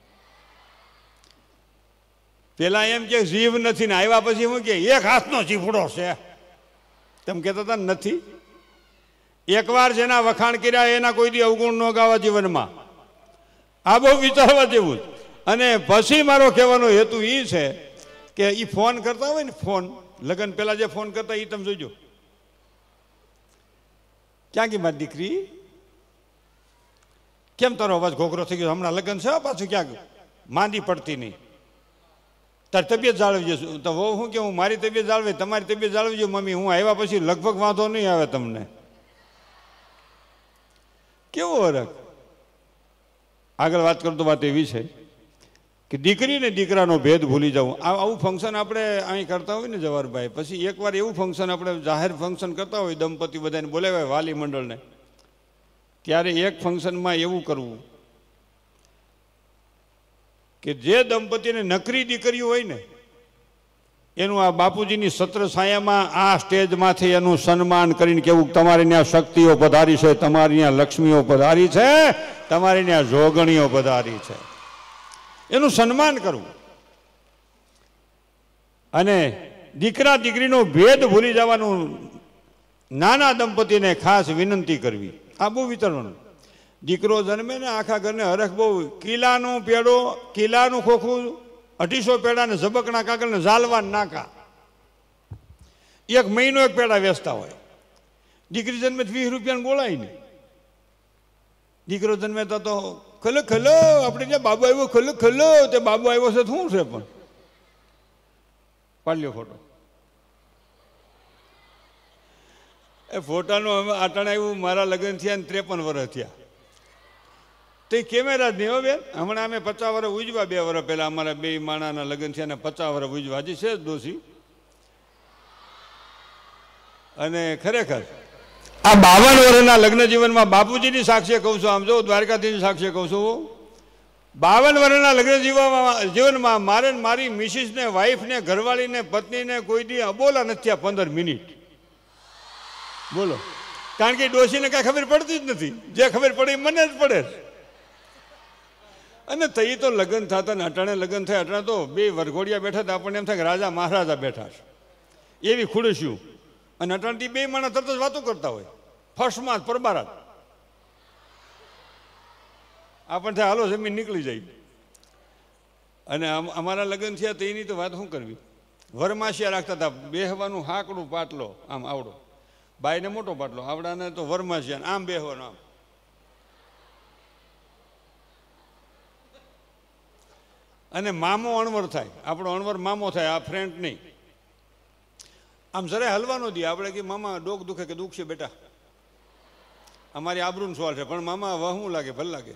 પેલા એમ કે જીભ નથી ને આવ્યા પછી શું કે એક હાથનો જીભડો છે. તેમ કહેતા હતા નથી. એકવાર જેના વખાણ કર્યા એના કોઈ દી અવગુણ ન ગાવા જીવનમાં. આ બહુ વિચારવા જેવું. અને પછી મારો કહેવાનો હેતુ એ છે કે એ ફોન કરતા હોય ને, ફોન લગ્ન પહેલા જે ફોન કરતા એ તમે જોજો. ક્યાં ગઈ મારી દીકરી, કેમ તારો અવાજ ઘોઘરો થઈ ગયો, હમણાં લગ્ન છે પાછું ક્યાંક માંદી પડતી નહીં, તારી તબિયત જાળવજો. તો વહુ શું કે હું મારી તબિયત જાળવી, તમારી તબિયત જાળવજો મમ્મી, હું આવ્યા પછી લગભગ વાંધો નહીં આવે તમને. કેવો હરખ. આગળ વાત કરું તો વાત એવી છે કે દીકરી ને દીકરાનો ભેદ ભૂલી જવું. આવું ફંક્શન આપણે અહીં કરતા હોય ને જવાહરભાઈ, પછી એકવાર એવું ફંક્શન આપણે જાહેર ફંક્શન કરતા હોય, દંપતિ બધાને બોલાવાય વાલી મંડળને, ત્યારે એક ફંક્શનમાં એવું કરવું કે જે દંપતીને નકરી દીકરી હોય ને એનું આ બાપુજીની સત્ર છાયામાં આ સ્ટેજમાંથી એનું સન્માન કરીને કેવું તમારી ત્યાં શક્તિઓ પધારી છે, તમારી ત્યાં લક્ષ્મીઓ પધારી છે, તમારી ત્યાં જોગણીઓ પધારી છે, એનું સન્માન કરવું. અને દીકરા દીકરીનો ભેદ ભૂલી જવાનું નાના દંપતીને ખાસ વિનંતી કરવી. આ બહુ વિચારવાનું. દીકરો જન્મે ને આખા ઘરને હરખ બહુ, કિલ્લાનું પેડો, કિલ્લાનું ખોખું, અઢીસો પેડા ને ઝબકના કાગળ ને ઝાલવા નાકા, એક મહિનો એક પેડા વેચતા હોય. દીકરી જન્મે વીસ રૂપિયાને બોલાય નહીં. દીકરો જન્મે તો તો ખલો ખલો આપણે ત્યાં બાબુ આવ્યો, ખલો ખલો તે બાબુ આવ્યો છે શું છે? પણ પાડ્યો ફોટો. એ ફોટાનું આટાણે આવ્યું, મારા લગ્ન થયા ને ત્રેપન વર્ષ થયા. તો એ કેમેરા જ નહીં હો બેન. હમણાં અમે પચાસ વર્ષ ઉજવા, બે વર્ષ પહેલા અમારા બે માણાના લગ્ન થયા ને પચાસ વર્ષ ઉજવા. હજી છે જ દોષી. અને ખરેખર આ બાવન વર્ષના લગ્ન જીવનમાં બાપુજીની સાક્ષી કહું છું, આમ જો દ્વારકાધીશની સાક્ષી કહું છું, બાવન વર્ષના લગ્ન જીવનમાં જીવનમાં મારે મારી મિસિસને, વાઈફને, ઘરવાળીને, પત્નીને કોઈ દી અબોલા નથી થયા પંદર મિનિટ. બોલો. કારણ કે ડોશીને કાંઈ ખબર પડતી જ નથી. જે ખબર પડે મને જ પડે. અને તઈ તો લગ્ન થતા ને અટાણે લગ્ન થયા, અટાણે તો બે વરઘોડિયા બેઠા હતા, આપણને એમ થાય કે રાજા મહારાજા બેઠા છે એવી ખુડસ્યું. અને અટાણથી બે માણસ તરત જ વાતો કરતા હોય, ફર્સ્ટમાં પરબારાત. આપણને થાય હાલો જમીન નીકળી જાય. અને અમારા લગ્ન થયા તો એની તો વાત શું કરવી. વરમાસિયા રાખતા હતા, બેહવાનું હાકડું પાટલો આમ આવડો, બાઈને મોટો પાટલો, આવડાને તો વરમાસિયા આમ બેહવાનું આમ. અને મામો અણવર થાય, આપણો અણવર મામો થાય, આ ફ્રેન્ડ નહીં. આમ જરાય હલવાનો દે. આપણે કે મામા ડોક દુખે કે દુખશે બેટા, અમારી આબરૂનો સવાલ છે, પણ મામા વહું લાગે ભલે લાગે.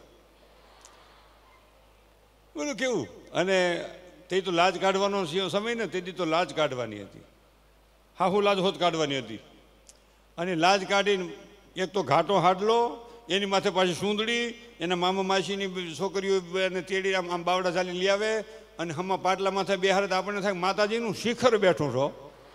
બોલું કેવું. અને તે તો લાજ કાઢવાનો સમય ને, તેથી તો લાજ કાઢવાની હતી, હાહુ લાજ હોત કાઢવાની હતી. અને લાજ કાઢીને એક તો ઘાટો હાડલો, એની માથે પાછી સૂંદડી, એના મામા માસીની છોકરીઓ એને તેડી આમ આમ બાવડા ચાલી લઈ આવે. અને હમણાં પાટલા માથે બેહારે તો આપણને થાય માતાજીનું શિખર બેઠું છો.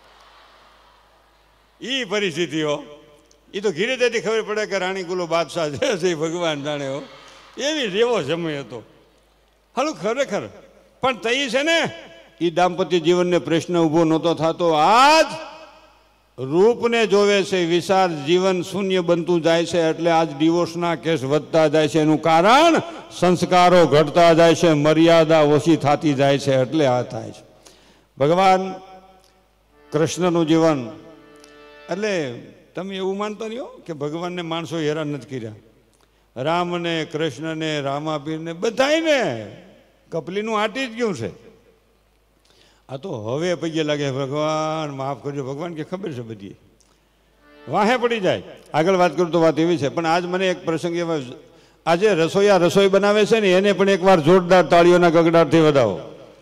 એ પરિસ્થિતિઓ એ તો ઘીરે તેથી ખબર પડે કે રાણી ગુલો બાદશાહ છે, ભગવાન જાણે હો. એવી જેવો સમય હતો. હાલો ખરેખર. પણ તઈ છે ને એ દાંપત્ય જીવનને પ્રશ્ન ઊભો નહોતો થતો. આજ રૂપને જોવે છે, વિશાળ જીવન શૂન્ય બનતું જાય છે. એટલે આજ ડિવોર્સના કેસ વધતા જાય છે. એનું કારણ સંસ્કારો ઘટતા જાય છે, મર્યાદા ઓછી થતી જાય છે. એટલે આ થાય છે. ભગવાન કૃષ્ણનું જીવન એટલે તમે એવું માનતા નહીં હો કે ભગવાનને માણસો હેરાન નથી કર્યા. રામને, કૃષ્ણને, રામાપીરને બધાને કપલીનું આટી જ ગયું છે. આ તો હવે પગે લાગે ભગવાન માફ કરજો, ભગવાન કે ખબર છે બધી વાહે પડી જાય. આગળ વાત કરું તો વાત એવી છે. પણ આજ મને એક પ્રસંગ એવા, આજે રસોઈયા રસોઈ બનાવે છે ને એને પણ એકવાર જોરદાર તાળીઓના ગગડાટથી વધાવો.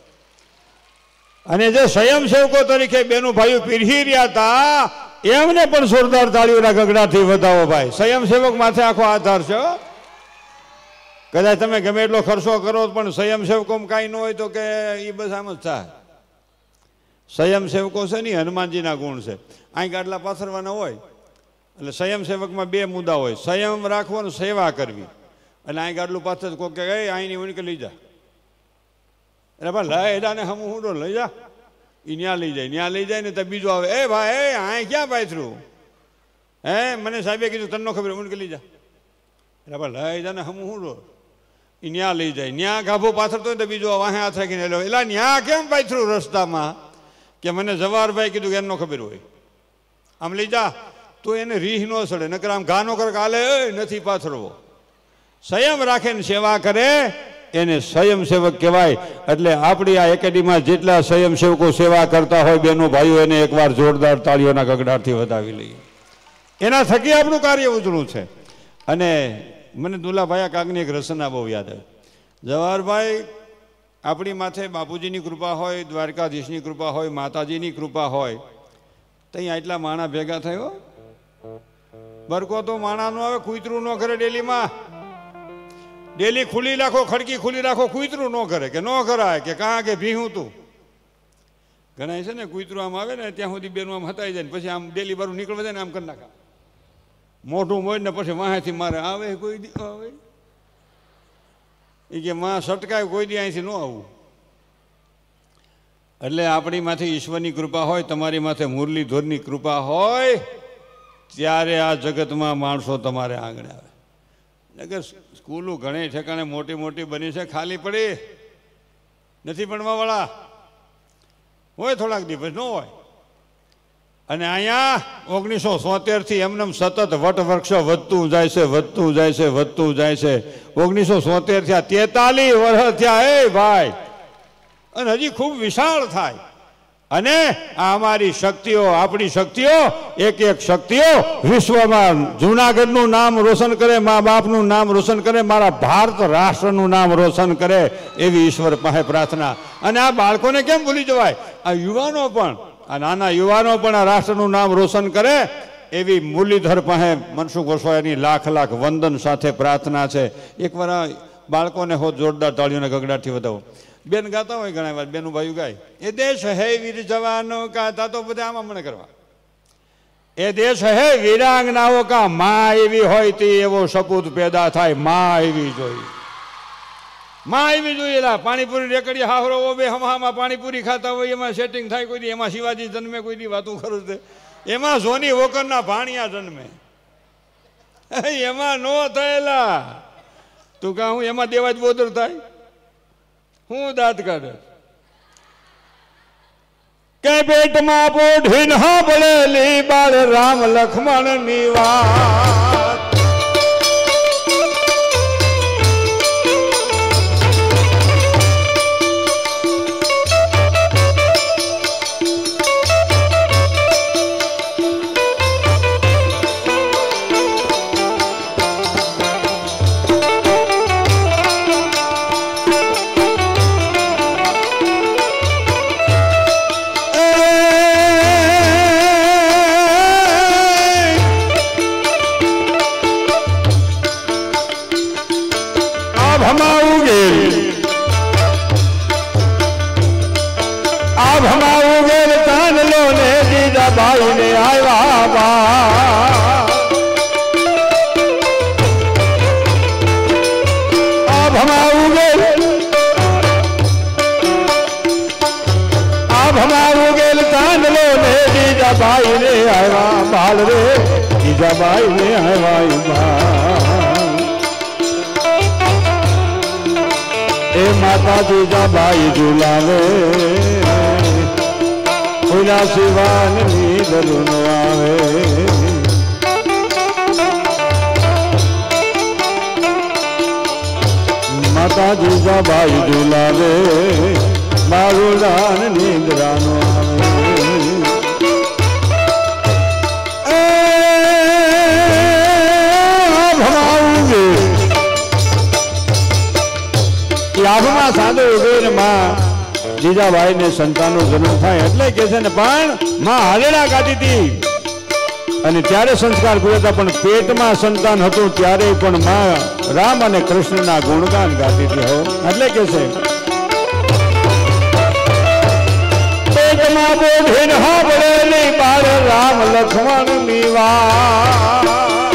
અને જે સ્વયંસેવકો તરીકે બેનું ભાઈઓ પીરહી રહ્યા હતા એમને પણ જોરદાર તાળીઓના ગગડાથી વધાવો. ભાઈ સ્વયંસેવક માથે આખો આધાર છે. કદાચ તમે ગમે એટલો ખર્ચો કરો પણ સ્વયંસેવકો કાંઈ ન હોય તો કે એ બસ આમ જ થાય. સ્વયંસેવકો છે ને હનુમાનજીના ગુણ છે. અહીં ગાડલા પાથરવાના હોય એટલે સ્વયંસેવકમાં બે મુદ્દા હોય, સંયમ રાખવો ને સેવા કરવી. એટલે અહીં ગાડલું પાથર કોઈ કે અહીંની ઉણકે લઈ જા, એટલે ભાઈ લઈ એડાને હમું હું લઈ જા, એ ન્યા લઈ જાય. ન્યા લઈ જાય ને તો બીજો આવે, એ ભાઈ એ અહીં ક્યાં પાથરું, હે મને સાહેબે કીધું તને ખબર ઉણકે લઈ જા, એટલે ભાઈ લઈ જા ને હમું હું એ ન્યા લઈ જાય. ન્યા ગાભો પાથરતો હોય તો બીજો વાહે હાથ રાખીને એટલે ન્યા કેમ પાથરું રસ્તામાં, કે મને જવાહરભાઈ કીધું કે એનો ખબર હોય, આમ લઈ જા. તો એને રીહ ન સડે, નકર આમ ઘા નો કર કાલે નથી પાથરવો. સંયમ રાખે ને સેવા કરે એને સ્વયંસેવક કહેવાય. એટલે આપણી આ એકેડેમીમાં જેટલા સ્વયંસેવકો સેવા કરતા હોય બેનો ભાઈઓ એને એકવાર જોરદાર તાળીઓના ગગડાટથી વધાવી લઈએ. એના થકી આપણું કાર્ય ઉજળું છે. અને મને દુલાભાઈ કાગની એક રસના બહુ યાદ આવે. જવાહરભાઈ આપણી માથે બાપુજીની કૃપા હોય, દ્વારકાધીશની કૃપા હોય, માતાજીની કૃપા હોય, તો અહીંયા એટલા માણા ભેગા થયો. બરકો તો માણા નો આવે, કૂતરું ન કરે. ડેલીમાં ડેલી ખુલ્લી રાખો, ખડકી ખુલ્લી રાખો, કૂતરું ન કરે કે ન કરાય કે કાં કે ભીહું તું. ઘણા છે ને કૂતરું આમ આવે ને ત્યાં સુધી બેનું આમ હતાઈ જાય ને પછી આમ ડેલી બારું નીકળવા જાય ને આમ કરી નાખા, મોઢું મોજ ને પછી વાહેથી મારે આવે કોઈ દી આવે એ કે માં સટકાય કોઈ દી અહીંથી ન આવું. એટલે આપણી માથે ઈશ્વરની કૃપા હોય, તમારી માથે મુરલીધોરની કૃપા હોય ત્યારે આ જગતમાં માણસો તમારે આંગણે આવે. કે સ્કૂલો ઘણી ઠેકાણે મોટી મોટી બની છે, ખાલી પડી નથી ભણવાવાળા હોય, થોડાક દિવસ ન હોય. અને અહીંયા ઓગણીસો સોતેરથી એમનેમ સતત વટવૃક્ષ વધતું જાય છે, વધતું જાય છે, વધતું જાય છે. ઓગણીસો સોતેર થયા, તેતાલીસ વર્ષ થયા એ ભાઈ, અને હજી ખૂબ વિશાળ થાય. અને આ અમારી શક્તિઓ, આપણી શક્તિઓ, એક એક શક્તિઓ વિશ્વમાં જૂનાગઢનું નામ રોશન કરે, મા બાપનું નામ રોશન કરે, મારા ભારત રાષ્ટ્રનું નામ રોશન કરે, એવી ઈશ્વર પાસે પ્રાર્થના. અને આ બાળકોને કેમ ભૂલી જવાય, આ યુવાનો પણ, આ નાના યુવાનો પણ આ રાષ્ટ્રનું નામ રોશન કરે, એવી મુરલીધર પાસે મનસુખ વસોયાની લાખ લાખ વંદન સાથે પ્રાર્થના છે. એકવાર આ બાળકોને હો જોરદાર તાળીઓના ગગડાટથી વધાવો. બેન ગાતા હોય ઘણા વાર, બેનું ભાઈ ગાય, એ દેશ હે વીર જવાનો કા, તા તો બધા આમાં મને કરવા. એ દેશ હે વીરાંગનાઓ કા, માં એવી હોય તે એવો સપૂત પેદા થાય, માં એવી જોઈએ, માં એવી જોઈએ. પાણીપુરી રેકડી હાહરો બે હમામાં પાણીપુરી ખાતા હોય, એમાં સેટિંગ થાય કોઈ દી, એમાં શિવાજી જન્મે કોઈ દી, વાતું ખરું છે, એમાં સોની વોકરના ભાણિયા જન્મે, એમાં નો થયેલા તું કા હું એમાં દેવા જ બોદર થાય, હું દાંત કાઢે કે પેટમાં પોઢી ના પડેલી બાળ રામ લક્ષ્મણ ની વાત. ભાઈ ને આવ્યા બા, આ ભમાવું ગેલ, આ ભમાવું ગેલ તાંડલો ને બીજા ભાઈ ને આવ્યા બાલ રે, બીજા ભાઈ ને આવ્યા બા. એ માતા બીજા ભાઈ ઝુલાવે, ઓલા શિવાની દરુન આવે. માતા જીજાબાઈ ઝુલાવે, મારું દાન નિંદ્રાનો આવે. લાભમાં સાદો ઉગેરમાં જીજાબાઈ ને સંતાનનો જન્મ થાય એટલે કે છે ને, પણ માં હાલેડા કાઢી હતી અને ત્યારે સંસ્કાર પૂરા હતા, પણ પેટમાં સંતાન હતું ત્યારે પણ માં રામ અને કૃષ્ણના ગુણગાન ગાતી હતી. હો એટલે કે છે પેટમાં બોધીન હાંભળેલી બાળ રામ લક્ષ્મણ ની વાત,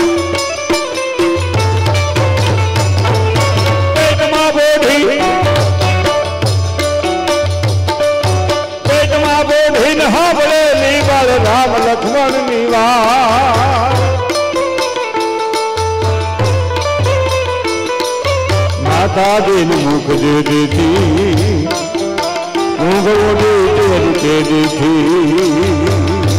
પેટમાં બોધી હાંભળેલી બાળ રામ લક્ષ્મણ ની વાત. માતાજીનું મુખ દે દેતી, ઊંઘવો દે તે દેતી.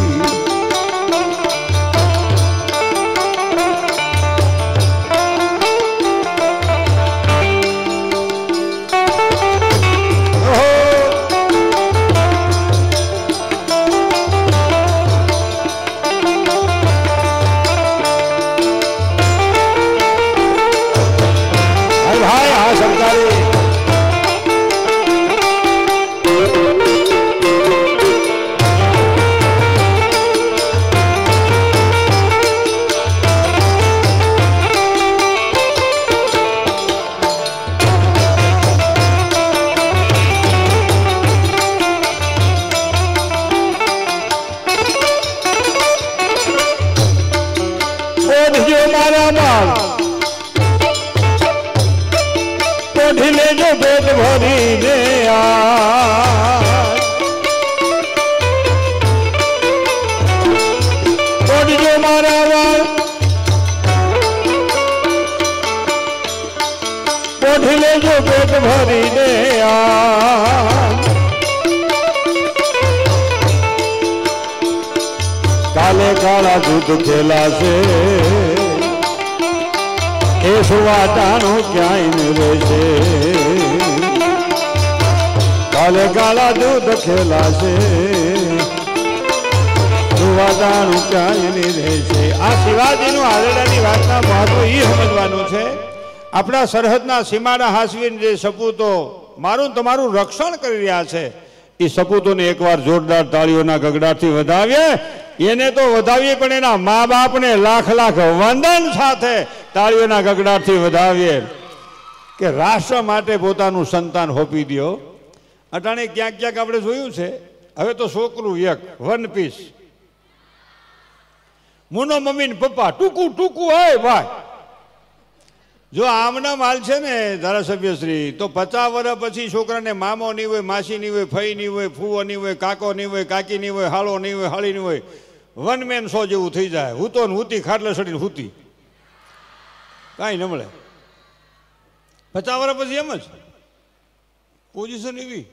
પેટ ભરીને ઓઢજો મારા વાળ, કાળા દૂધ ખેલાશે એ સુવાટાનું ક્યાંય ન રહેશે કાલે કાળા દૂધ ખેલાશે સુવાટાનું ક્યાંય ન રહેશે આ શિવાજીનું હાલડાની વાતના મહત્વ એ સમજવાનું છે આપણા સરહદના સીમાડા હાસવીને જે સપૂતો મારું તમારું રક્ષણ કરી રહ્યા છે એ સપૂતોને એકવાર જોરદાર તાળીઓના ગગડાટથી વધાવીએ એને તો વધાવીએ પણ એના મા બાપને લાખ લાખ વંદન સાથે તાળીઓના ગગડાટથી વધાવીએ કે રાષ્ટ્ર માટે પોતાનું સંતાન હોપી દો અટાણે ક્યાંક ક્યાંક આપણે જોયું છે હવે તો છોકરું એક વન પીસ મુનો મમ્મી ને પપ્પા ટૂંકું ટૂંકું હોય ભાઈ જો આમના માલ છે ને ધારાસભ્ય શ્રી તો પચાસ વર્ષ પછી છોકરાને મામો નહીં હોય માસી નહીં હોય ફઈ નહીં હોય ફૂવો નહીં હોય કાકો નહીં હોય કાકી નહીં હોય હાળો નહીં હોય હાળી નહીં હોય વન મેન સો જેવું થઈ જાય હું તો હુતી ખાટલે સડીને હુતી કાંઈ ન મળે પચાસ વર્ષ પછી એમ જ પોઝિશન એવી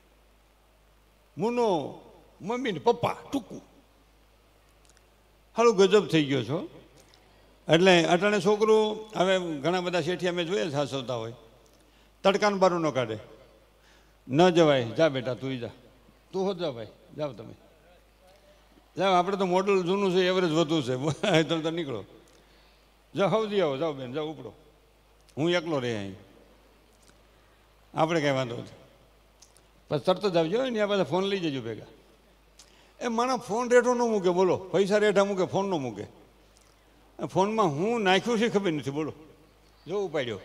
મુનો મમ્મી ને પપ્પા ટૂંકું હાલું ગજબ થઈ ગયો છો એટલે અટાણે છોકરું હવે ઘણા બધા શેઠિયા મેં જોઈએ સાસવતા હોય તડકાનું બારું ન કાઢે ન જવાય જા બેટા તું જા તું હોત જા ભાઈ જાઓ તમે જાઓ આપણે તો મોડલ જૂનું છે એવરેજ વધુ છે તમે તો નીકળો જાઓ હવજી આવો જાઓ બેન જાઓ ઉપડો હું એકલો રહે અહીં આપણે કંઈ વાંધો નથી પછી તરત જ આવજો ને આ બધા ફોન લઈ જજો ભેગા એ મારા ફોન રેઠો ન મૂકે બોલો પૈસા રેઠા મૂકે ફોન ન મૂકે ફોનમાં હું નાખ્યું છે ખબર નથી બોલો જો ઉપાડ્યો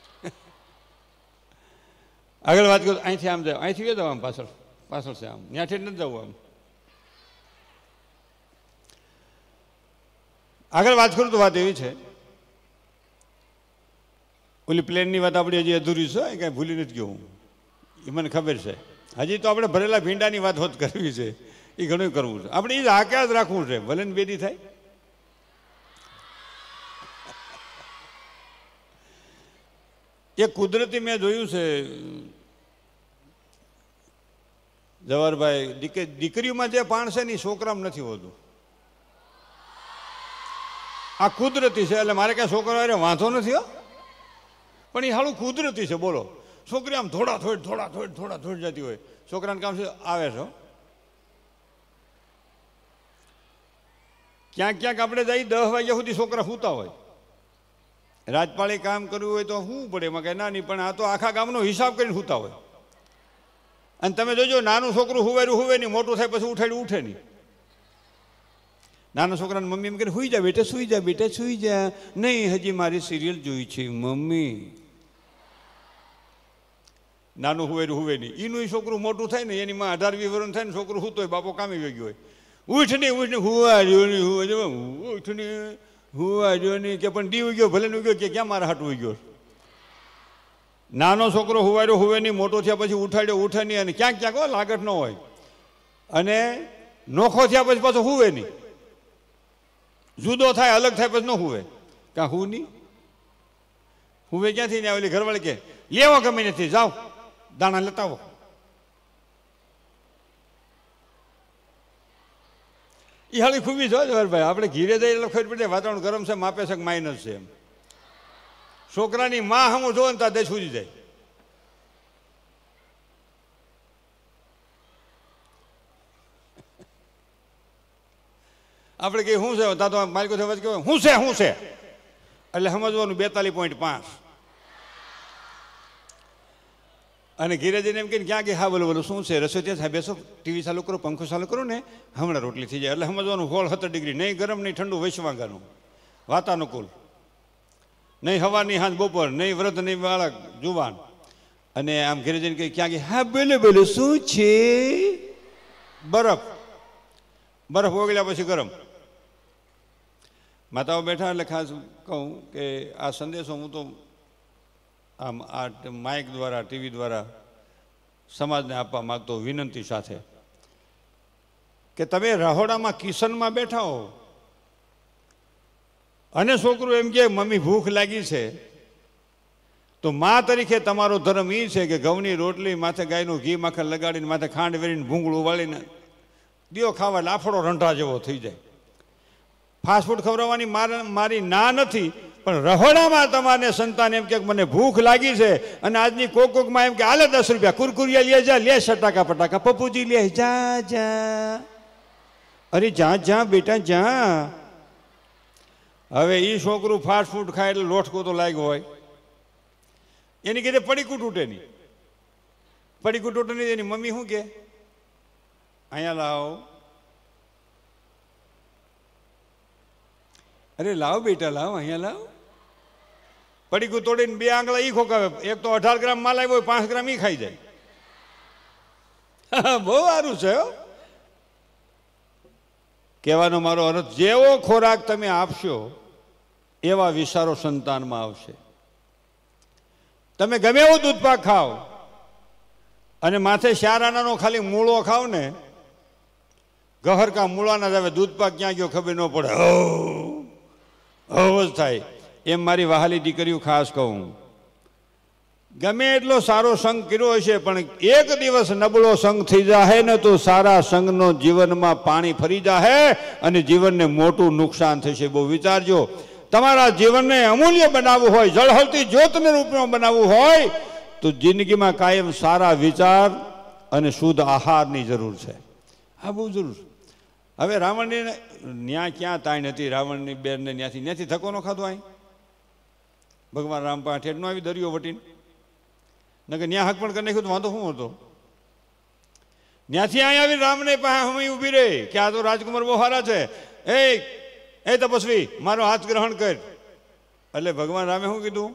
આગળ વાત કરું અહીંથી આમ જાવ અહીંથી જાવ આમ પાછળ પાછળ છે આમ ત્યાંથી નથી જવું આમ આગળ વાત કરું તો વાત એવી છે ઓલી પ્લેનની વાત આપણી હજી અધૂરી છે કાંઈ ભૂલી નથી ગયો હું એ મને ખબર છે હજી તો આપણે ભરેલા ભીંડાની વાત હોત કરવી છે એ ઘણું કરવું છે આપણે એ જ હાક્યા જ રાખવું છે ભલે ને બેદી થાય એ કુદરતી મેં જોયું છે જવાહરભાઈ દીકરીઓમાં જે પાણ છે ને એ છોકરામાં નથી હોતું આ કુદરતી છે એટલે મારે ક્યાં છોકરા અરે વાંધો નથી હો પણ એ હાલું કુદરતી છે બોલો છોકરી આમ થોડા થોડ થોડા થોડ થોડા થોડ જતી હોય છોકરાને કામ છે આવે છે ક્યાંક ક્યાંક આપણે જઈ દસ વાગ્યા સુધી છોકરા સૂતા હોય રાજપાળે કામ કરવું હોય તો શું પડે એમાં કંઈ ના નહીં પણ આ તો આખા ગામનો હિસાબ કરીને સૂતા હોય અને તમે જોજો નાનું છોકરું હુવેરું હુવે નહીં મોટું થાય પછી ઉઠાડી ઉઠે નહીં નાના છોકરાને મમ્મી એમ કરીને સુઈ જા બેટા સુઈ જા બેટા સુઈ જા નહીં હજી મારી સિરિયલ જોઈ છે મમ્મી નાનું હુવેરું હુવે નહીં એનું છોકરું મોટું થાય ને એની માં અઢાર વીસ વર્ષ થાય ને છોકરું સૂતો હોય બાપો કામી વહી ગયો હોય ઉઠ નહીં ઉઠ નહીં હુવાર્યો નહીં હુવા ઉઠ નહીં હુવાર્યો નહીં કે પણ ડી ગયો ભલે ગયો કે ક્યાં મારા હાટું ગયો નાનો છોકરો હુવાર્યો હુવે નહીં મોટો થયા પછી ઉઠાડ્યો ઉઠે નહીં અને ક્યાંક ક્યાંક હો લાગત ન હોય અને નોખો થયા પછી પાછો હુવે નહીં જુદો થાય અલગ થાય પછી ન હુવે કાં હું નહીં હુવે ક્યાંથી ને ઓલી ઘરવાળી કે લેવો ગમે નથી જાઓ દાણા લેતા આવો એ હાલી ખૂબી જો ભાઈ આપણે ઘીરે જઈએ એટલે ખબર પડે વાતાવરણ ગરમ છે માપે છે માઇનસ છે એમ છોકરાની માં હમું જોવે ને ત્યાં દે છૂજી જાય આપણે કહીએ શું છે ત્યાં તો માલિકો થવા કહેવાય શું છે શું છે એટલે સમજવાનું બેતાલીસ પોઈન્ટ પાંચ અને ઘીરે જઈને એમ કહીને ક્યાં કે હા બોલો બોલો શું છે રસોઈ ત્યાં સાહેબ બેસો ટીવી ચાલુ કરો પંખો ચાલુ કરો ને હમણાં રોટલી થઈ જાય એટલે સમજવાનું હોળ સત્તર ડિગ્રી નહીં ગરમ નહીં ઠંડુ વૈશ્વાંગાનું વાતાનુકૂળ નહીં હવાની હાથ બપોર નહીં વ્રત નહીં બાળક જુવાન અને આમ ઘેરે જઈને કહી ક્યાં કે હા બોલો બોલો શું છે બરફ બરફ ઓગળ્યા પછી ગરમ માતાઓ બેઠા એટલે ખાસ કહું કે આ સંદેશો હું તો આમ આ માઇક દ્વારા ટીવી દ્વારા સમાજને આપવા માગતો વિનંતી સાથે કે તમે રહોડામાં કિચનમાં બેઠા હો અને છોકરું એમ કે મમ્મી ભૂખ લાગી છે તો મા તરીકે તમારો ધર્મ એ છે કે ઘઉંની રોટલી માથે ગાયનું ઘી માખણ લગાડીને માથે ખાંડ વેરીને ભૂંગળું વાળીને દીવો ખાવા એટલે આફડો રંઢા જેવો થઈ જાય ફાસ્ટ ફૂડ ખવડાવવાની મારી ના નથી, પણ રહોડામાં તમારે સંતાન એમ કે મને ભૂખ લાગી છે અને આજની કોક કોકમાં એમ કે હાલે દસ રૂપિયા કુરકુરિયા લે જા, લે સટાકા પટાકા પપ્પુજી લે જા જા. અરે જા જા બેટા જા. હવે એ છોકરું ફાસ્ટ ફૂડ ખાય એટલે લોટકો તો લાગ્યો હોય, એની કીધે પડીકું તૂટે નહીં. પડીકું તૂટે નહીં એની મમ્મી શું કે અહીંયા લાવો, અરે લાવો બેટા લાવો અહીંયા લાવો. પડીકું તોડીને બે આંગળા ઈ ખોકાવે, એક તો અઢાર ગ્રામ માલ આવ્યો હોય, પાંચ ગ્રામ ઈ ખાઈ જાય. બહુ સારું છે. કહેવાનો મારો અર્થ, જેવો ખોરાક તમે આપશો એવા વિચારો સંતાનમાં આવશે. તમે ગમે એવું દૂધ પાક ખાઓ અને માથે ચાર આનાનો ખાલી મૂળો ખાવ ને, ગહરકા મૂળાના જ આવે, દૂધ પાક ક્યાં ગયો ખબર ન પડે, હવ જ થાય. એમ મારી વહાલી દીકરીઓ ખાસ કહું, ગમે એટલો સારો સંગ કર્યો હશે પણ એક દિવસ નબળો સંગ થઈ જાય ને તો સારા સંગનો જીવનમાં પાણી ફરી જાય અને જીવનને મોટું નુકસાન થશે. બહુ વિચારજો. તમારા જીવનને અમૂલ્ય બનાવવું હોય, જળહળતી જ્યોતને રૂપમાં બનાવવું હોય તો જિંદગીમાં કાયમ સારા વિચાર અને શુદ્ધ આહારની જરૂર છે. હા, બહુ જરૂર. હવે રાવણની ન્યા ક્યાં તાણ હતી, રાવણની બેનને ત્યાંથી ત્યાંથી ધક્કો ન ખાધો. અહીં ભગવાન રામ પાસે ઠેઠ નો આવી દરિયો વટીને, નકર ન્યા હક પણ કરી નાખ્યું તો વાંધો શું હતો? ત્યાંથી અહીં આવી રામને પાસે હમી ઊભી રહી કે આ તો રાજકુમાર બહુ સારા છે, એ એ તપસ્વી મારો હાથ ગ્રહણ કર. એટલે ભગવાન રામે શું કીધું?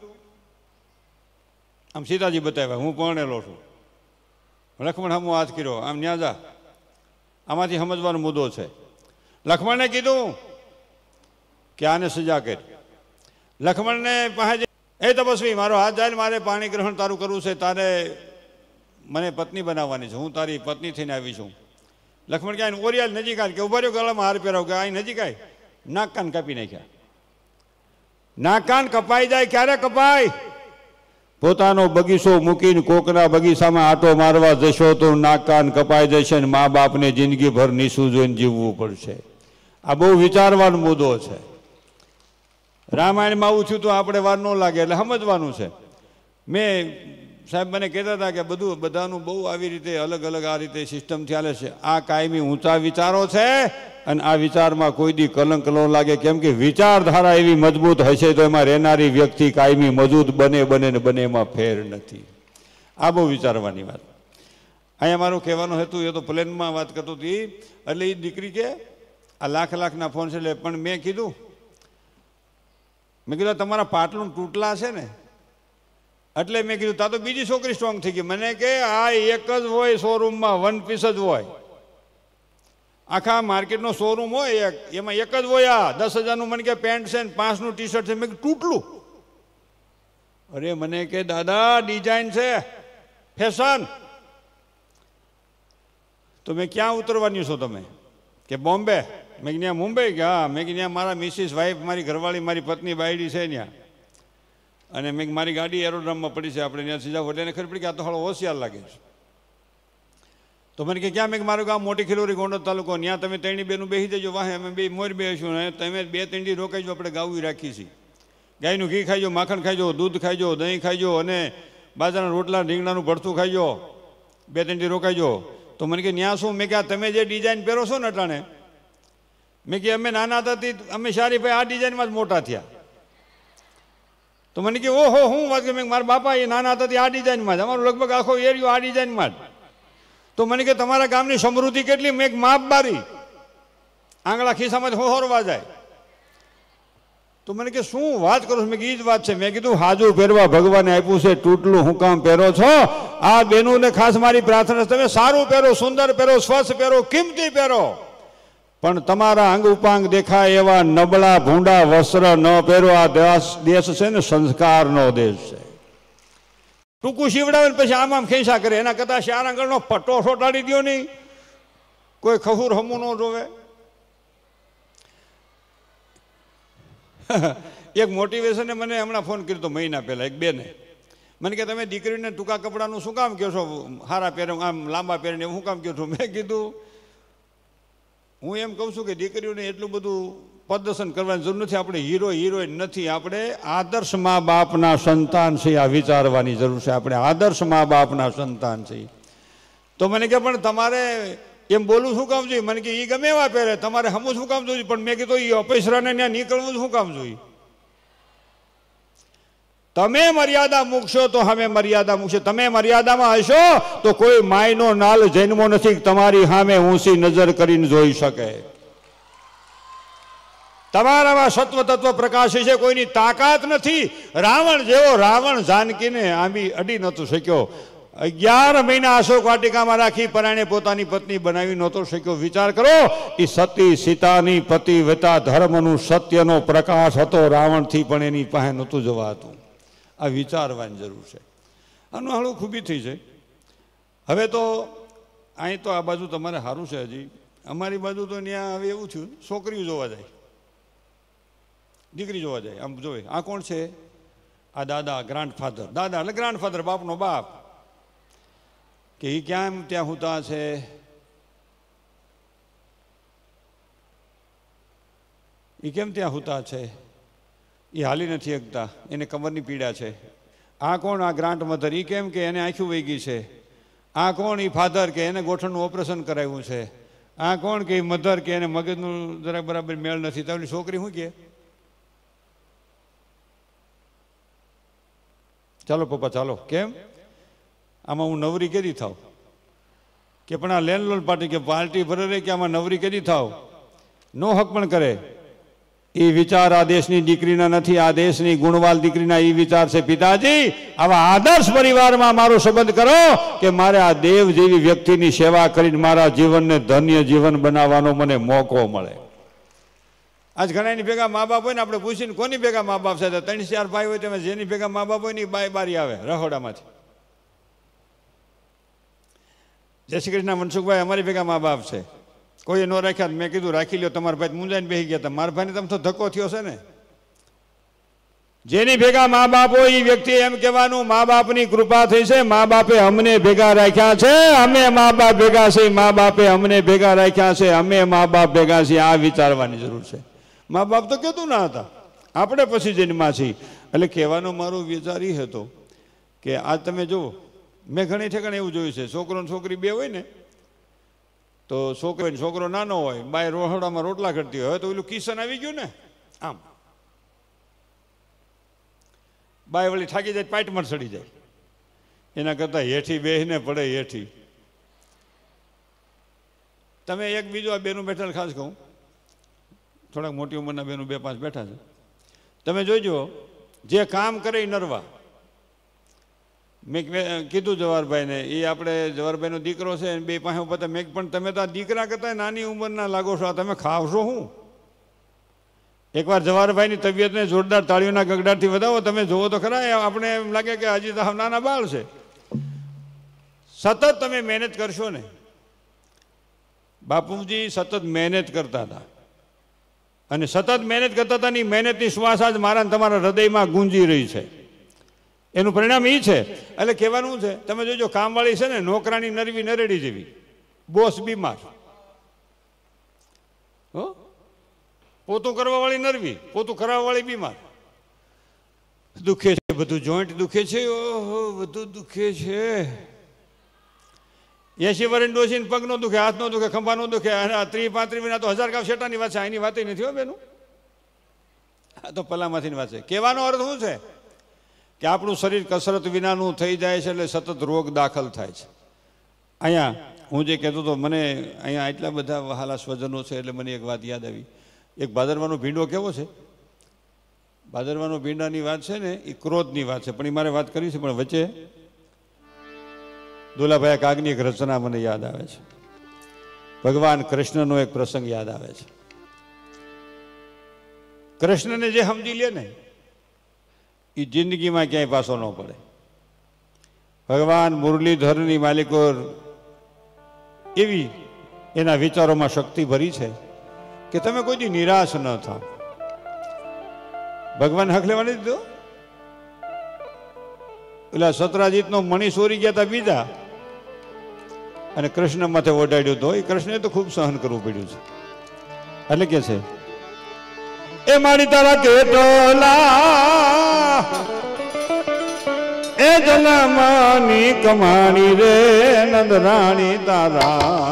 આમ સીતાજી બતાવ્યા, હું પરણેલો છું. લક્ષ્મણ હમો હાથ કર્યો, આમ ન્યા જા. આમાંથી સમજવાનો મુદ્દો છે. લક્ષ્મણને કીધું કે આને સજા કર. લક્ષ્મણને પાસે એ તપસ્વી મારો હાથ જાય, મારે પાણી ગ્રહણ તારું કરવું છે, તારે મને પત્ની બનાવવાની છે, હું તારી પત્ની થઈને આવી છું. લક્ષ્મણ ક્યાં ઓરિયાલ નજીક આવે કે ઉભા રહ્યો, ગળામાં હાર પહેરાવ કે અહીં નજીક આવે. નાક કાન કાપી નાખ્યા. નાક કાન કપાઈ જાય ક્યારે કપાય? પોતાનો બગીચો મૂકીને કોકના બગીચામાં આટો મારવા જશો તો નાક કાન કપાઈ જશે અને મા બાપને જિંદગીભર નીસું જોઈને જીવવું પડશે. આ બહુ વિચારવાનો મુદ્દો છે. રામાયણમાં આવું થયું તો આપણે વાર ન લાગે એટલે સમજવાનું છે. મેં સાહેબ મને કહેતા હતા કે બધું બધાનું બહુ આવી રીતે અલગ અલગ આ રીતે સિસ્ટમ ચાલે છે. આ કાયમી ઊંચા વિચારો છે અને આ વિચારમાં કોઈ દી કલંક ન લાગે, કેમ કે વિચારધારા એવી મજબૂત હશે તો એમાં રહેનારી વ્યક્તિ કાયમી મજબૂત બને બને ને બને, એમાં ફેર નથી. આ બહુ વિચારવાની વાત. અહીંયા મારું કહેવાનો હેતુ એ તો પ્લેનમાં વાત કરતો હતી. એટલે એ દીકરી કે આ લાખ લાખના ફોન છે એટલે, પણ મેં કીધું મેં કીધું તમારા પાટલું તૂટલા છે ને, એટલે મેં કીધું તા તો બીજી છોકરી સ્ટ્રોંગ થઈ ગઈ. મને કે આ એક જ હોય શોરૂમમાં, વન પીસ જ હોય. આખા માર્કેટનો શોરૂમ હોય એક, એમાં એક જ હોય આ દસ હજારનું મને કે પેન્ટ છે ને પાંચનું ટી શર્ટ છે. મેં તૂટલું? અરે મને કે દાદા ડિઝાઇન છે, ફેશન. તો મેં ક્યાં ઉતરવાની છો તમે? કે બોમ્બે. મેં ત્યાં મુંબઈ કે હા. મેં ત્યાં મારા મિસિસ વાઈફ, મારી ઘરવાળી, મારી પત્ની બાયડી છે ત્યાં. અને મેં મારી ગાડી એરોડ્રામમાં પડી છે, આપણે ત્યાં સીધા એટલે એને ખબર પડી કે આ તો હાલો હોશિયાર લાગે છે. તો મને કે ક્યાં? મેં મારું ગામ મોટી ખીલોરી ગોંડલ તાલુકો, ત્યાં તમે ત્રણની બેનું બેસી જજો વાહે, અમે બે મોર બેસીશું ને તમે બે ત્રણની રોકાઈજો, આપણે ગાવું રાખી છીએ. ગાયનું ઘી ખાઈજો, માખણ ખાઈજો, દૂધ ખાઈજો, દહીં ખાઈજો અને બાજરાના રોટલા રીંગણાનું ભરતું ખાઈજો, બે ત્રણની રોકાઈજો. તો મને કે ત્યાં શું? મેં કે તમે જે ડિઝાઇન પહેરો છો ને અટાણે, મેં કે અમે નાના હતા અમે સારી ભાઈ આ ડિઝાઇનમાં જ મોટા થયા. તો મને કે ઓહો હું વાત કે મેં મારા બાપા એ નાના હતા આ ડિઝાઇનમાં જ, અમારું લગભગ આખો એરિયો આ ડિઝાઇનમાં જ. તો મને કે તમારા ગામની સમૃદ્ધિ કેટલી? મેં એક માપ બારી આંગળા ખિસ્સામાં હોરવા જાય. તો મને કે શું વાત કરો છો? મેં એ જ વાત છે. મેં કીધું હાજુ પહેરવા ભગવાને આપ્યું છે, તૂટલું હું કામ પહેરો છો? આ બેનોને ખાસ મારી પ્રાર્થના, તમે સારું પહેરો, સુંદર પહેરો, સ્વચ્છ પહેરો, કિંમતી પહેરો, પણ તમારા અંગ ઉપાંગ દેખાય એવા નબળા ભૂંડા વસ્ત્ર ન પહેરો. આ દેશ દેશ છે ને સંસ્કારનો દેશ છે. ટૂંકું શીવડાવે ને પછી આમ આમ ખેંચા કરે, એના કરતાં ચાર આંગળનો પટ્ટો સોટાડી દો નહીં, કોઈ ખહુર હમું ન જોવે. એક મોટિવેશને મને હમણાં ફોન કર્યો હતો મહિના પહેલા, એક બેને મને કે તમે દીકરીને ટૂંકા કપડાનું શું કામ કહો છો, હારા પહેરે આમ લાંબા પહેરીને શું કામ કહો છો? મેં કીધું હું એમ કહું છું કે દીકરીઓને એટલું બધું પ્રદર્શન કરવાની જરૂર નથી. આપણે હીરો હિરોઈન નથી, આપણે આદર્શ મા બાપના સંતાન છે. આ વિચારવાની જરૂર છે. આપણે આદર્શ મા બાપના સંતાન છે. તો મને કે પણ તમારે એમ બોલવું શું કામ જોઈએ? મને કે એ ગમે એવા પહેરે, તમારે હમું શું કામ જોઈએ? પણ મેં કીધું એ અપેશરાને ત્યાં નીકળવું શું કામ જોઈએ? તમે મર્યાદા મૂકશો તો અમે મર્યાદા મૂકશો. તમે મર્યાદામાં હશો તો કોઈ માયનો નાલ જન્મો નથી તમારી સામે ઊંચી નજર કરીને જોઈ શકે. તમારામાં સત્વ તત્વ પ્રકાશી છે, કોઈની તાકાત નથી. રાવણ જેવો રાવણ જાનકીને આંબી અડી નહોતો શક્યો. અગિયાર મહિના અશોક વાટિકામાં રાખી પરાણે પોતાની પત્ની બનાવી નહોતો શક્યો. વિચાર કરો, એ સતી સીતાની પતિવ્રતા ધર્મનું સત્યનો પ્રકાશ હતો રાવણથી, પણ એની પાસે નહોતું જવાતું. આ વિચારવાની જરૂર છે. આનું હાળું ખૂબી થઈ છે. હવે તો અહીં તો આ બાજુ તમારે સારું છે. હજી અમારી બાજુ તો ત્યાં હવે એવું થયું, છોકરીઓ જોવા જાય, દીકરી જોવા જાય. આમ જોવે આ કોણ છે? આ દાદા, ગ્રાન્ડ ફાધર. દાદા એટલે ગ્રાન્ડ ફાધર, બાપનો બાપ. કે એ ક્યાં ત્યાં હુતા છે? એ કેમ ત્યાં હુતા છે? એ હાલી નથી શકતા, એને કમરની પીડા છે. આ કોણ? આ ગ્રાન્ટ મધર. એ કેમ? કે એને આંખું વહી ગઈ છે. આ કોણ? એ ફાધર, કે એને ગોઠણનું ઓપરેશન કરાવ્યું છે. આ કોણ? કે મધર, કે એને મગજનું જરાક બરાબર મેળ નથી. તો છોકરી શું કે? ચાલો પપ્પા ચાલો. કેમ? આમાં હું નવરી કેદી થાવ? કે પણ આ લેન્ડલોડ પાર્ટી કે પાર્ટી ભરે કે આમાં નવરી કેદી થાવ? નો હક પણ કરે. એ વિચાર આ દેશની દીકરીના નથી, આ દેશની ગુણવાલ દીકરીના એ વિચાર છે. પિતાજી, આવા આદર્શ પરિવારમાં મારો સંબંધ કરો કે મારે આ દેવ જેવી વ્યક્તિની સેવા કરીને મારા જીવનને ધન્ય જીવન બનાવવાનો મને મોકો મળે. આજ ઘણાની ભેગા મા બાપ હોય ને, આપણે પૂછીને કોની ભેગા મા બાપ છે? ત્રણ ચાર ભાઈ હોય, તમે જેની ભેગા મા બાપ હોય ને બાય બારી આવે રહોડામાંથી. જય શ્રી કૃષ્ણ મનસુખભાઈ, અમારી ભેગા મા બાપ છે. કોઈએ ન રાખ્યા. મેં કીધું રાખી લ્યો. તમારા ભાઈ મુંજાઈને બેસી ગયા હતા. મારા ભાઈને તમે તો ધક્કો થયો છે ને. જેની ભેગા મા બાપ હોય એ વ્યક્તિ એમ કહેવાનું, મા બાપની કૃપા થઈ છે, મા બાપે અમને ભેગા રાખ્યા છે, અમે મા બાપ ભેગા છે, મા બાપે અમને ભેગા રાખ્યા છે, અમે મા બાપ ભેગા છીએ. આ વિચારવાની જરૂર છે. મા બાપ તો કહેતું ના હતા, આપણે પછી જન્મા છીએ. એટલે કહેવાનો મારો વિચાર એ હતો કે આજ તમે જુઓ, મેં ઘણી ઠેકાણે એવું જોયું છે, છોકરો ને છોકરી બે હોય ને, તો છોકરો છોકરો નાનો હોય, બાય રોહડામાં રોટલા કરતી હોય, તો પેલું કિશન આવી ગયું ને, આમ બાય વળી થાકી જાય, પાઇટમાં સડી જાય. એના કરતાં હેઠી બેહીને પડે હેઠી. તમે એક બીજું આ બેનું બેઠેલ ખાસ કહું, થોડાક મોટી ઉંમરના બેનું બે પાંચ બેઠા છે, તમે જોઈજો, જે કામ કરે એ નરવા. મેં કીધું જવાહરભાઈને, એ આપણે જવાહરભાઈનો દીકરો છે, બે પાસે પતા. મેં પણ તમે તો આ દીકરા કરતા નાની ઉંમરના લાગો છો, આ તમે ખાવશો શું? એકવાર જવાહરભાઈની તબિયતને જોરદાર તાળીઓના ગગડાટથી વધાવો, તમે જોવો તો ખરા. આપણે એમ લાગે કે હજી તો નાના બાળ છે. સતત તમે મહેનત કરશો ને. બાપુજી સતત મહેનત કરતા હતા, અને સતત મહેનત કરતા હતા ની મહેનતની શ્વાસ આજ મારા તમારા હૃદયમાં ગુંજી રહી છે. એનું પરિણામ એ છે. એટલે કહેવાનું છે, તમે જોજો, કામવાળી છે ને નોકરાની નરવી નરેડી જેવી, બોસ બીમાર, હો, પોતું કરવા વાળી નરવી, પોતું કરાવવા વાળી બીમાર. દુખે છે, બધું જોઈન્ટ દુખે છે, ઓહો બધું દુખે છે. એસી વર્ષ ડોસીને પગ નો દુખે, હાથ નો દુખે, ખંભા નો દુખે. ત્રીસ પાંત્રીસ મહિના તો હજાર કાપ શેટાની વાત છે, આની વાત નથી હો બેનું. આ તો પલામાંથી વાત છે. કહેવાનો અર્થ શું છે કે આપણું શરીર કસરત વિનાનું થઈ જાય છે, એટલે સતત રોગ દાખલ થાય છે. અહીંયા હું જે કહેતો હતો, મને અહીંયા એટલા બધા વહાલા સ્વજનો છે, એટલે મને એક વાત યાદ આવી. એક ભાદરવાનો ભીંડો કેવો છે? ભાદરવાનો ભીંડાની વાત છે ને, એ ક્રોધની વાત છે, પણ એ મારે વાત કરવી છે. પણ વચ્ચે દુલાભાઈ કાગની એક રચના મને યાદ આવે છે. ભગવાન કૃષ્ણનો એક પ્રસંગ યાદ આવે છે. કૃષ્ણને જે સમજી લે ને, એ જિંદગીમાં ક્યાંય પાછો ન પડે. ભગવાન મુરલીધરની માલિકો એવી એના વિચારોમાં શક્તિ ભરી છે કે તમે કોઈ દી નિરાશ ન થાવ. ભગવાન હક લેવા નથી દીધો. પેલા સતરાજીતનો મણી ચોરી ગયા હતા બીજા, અને કૃષ્ણ માથે ઓઢાડ્યું તો એ કૃષ્ણએ તો ખૂબ સહન કરવું પડ્યું છે. એટલે કે છે એ મારી તારા કેટલા એ જન્મની કમાણી રે નંદ રાણી તારા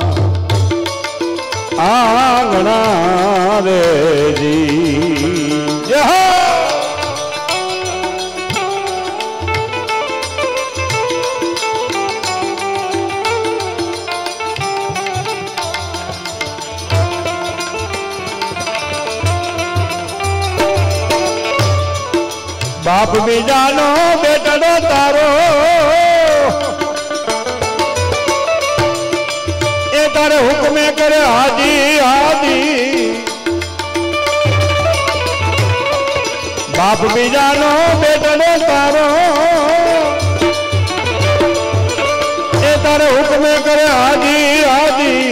આંગણા રે જી જય હો. બાપ બીજાનો બેટડો તારો એ તારે હુકમે કરે હાજી હાજી. બાપ બીજાનો બેટડો તારો એ તારે હુકમે કરે હાજી હાજી.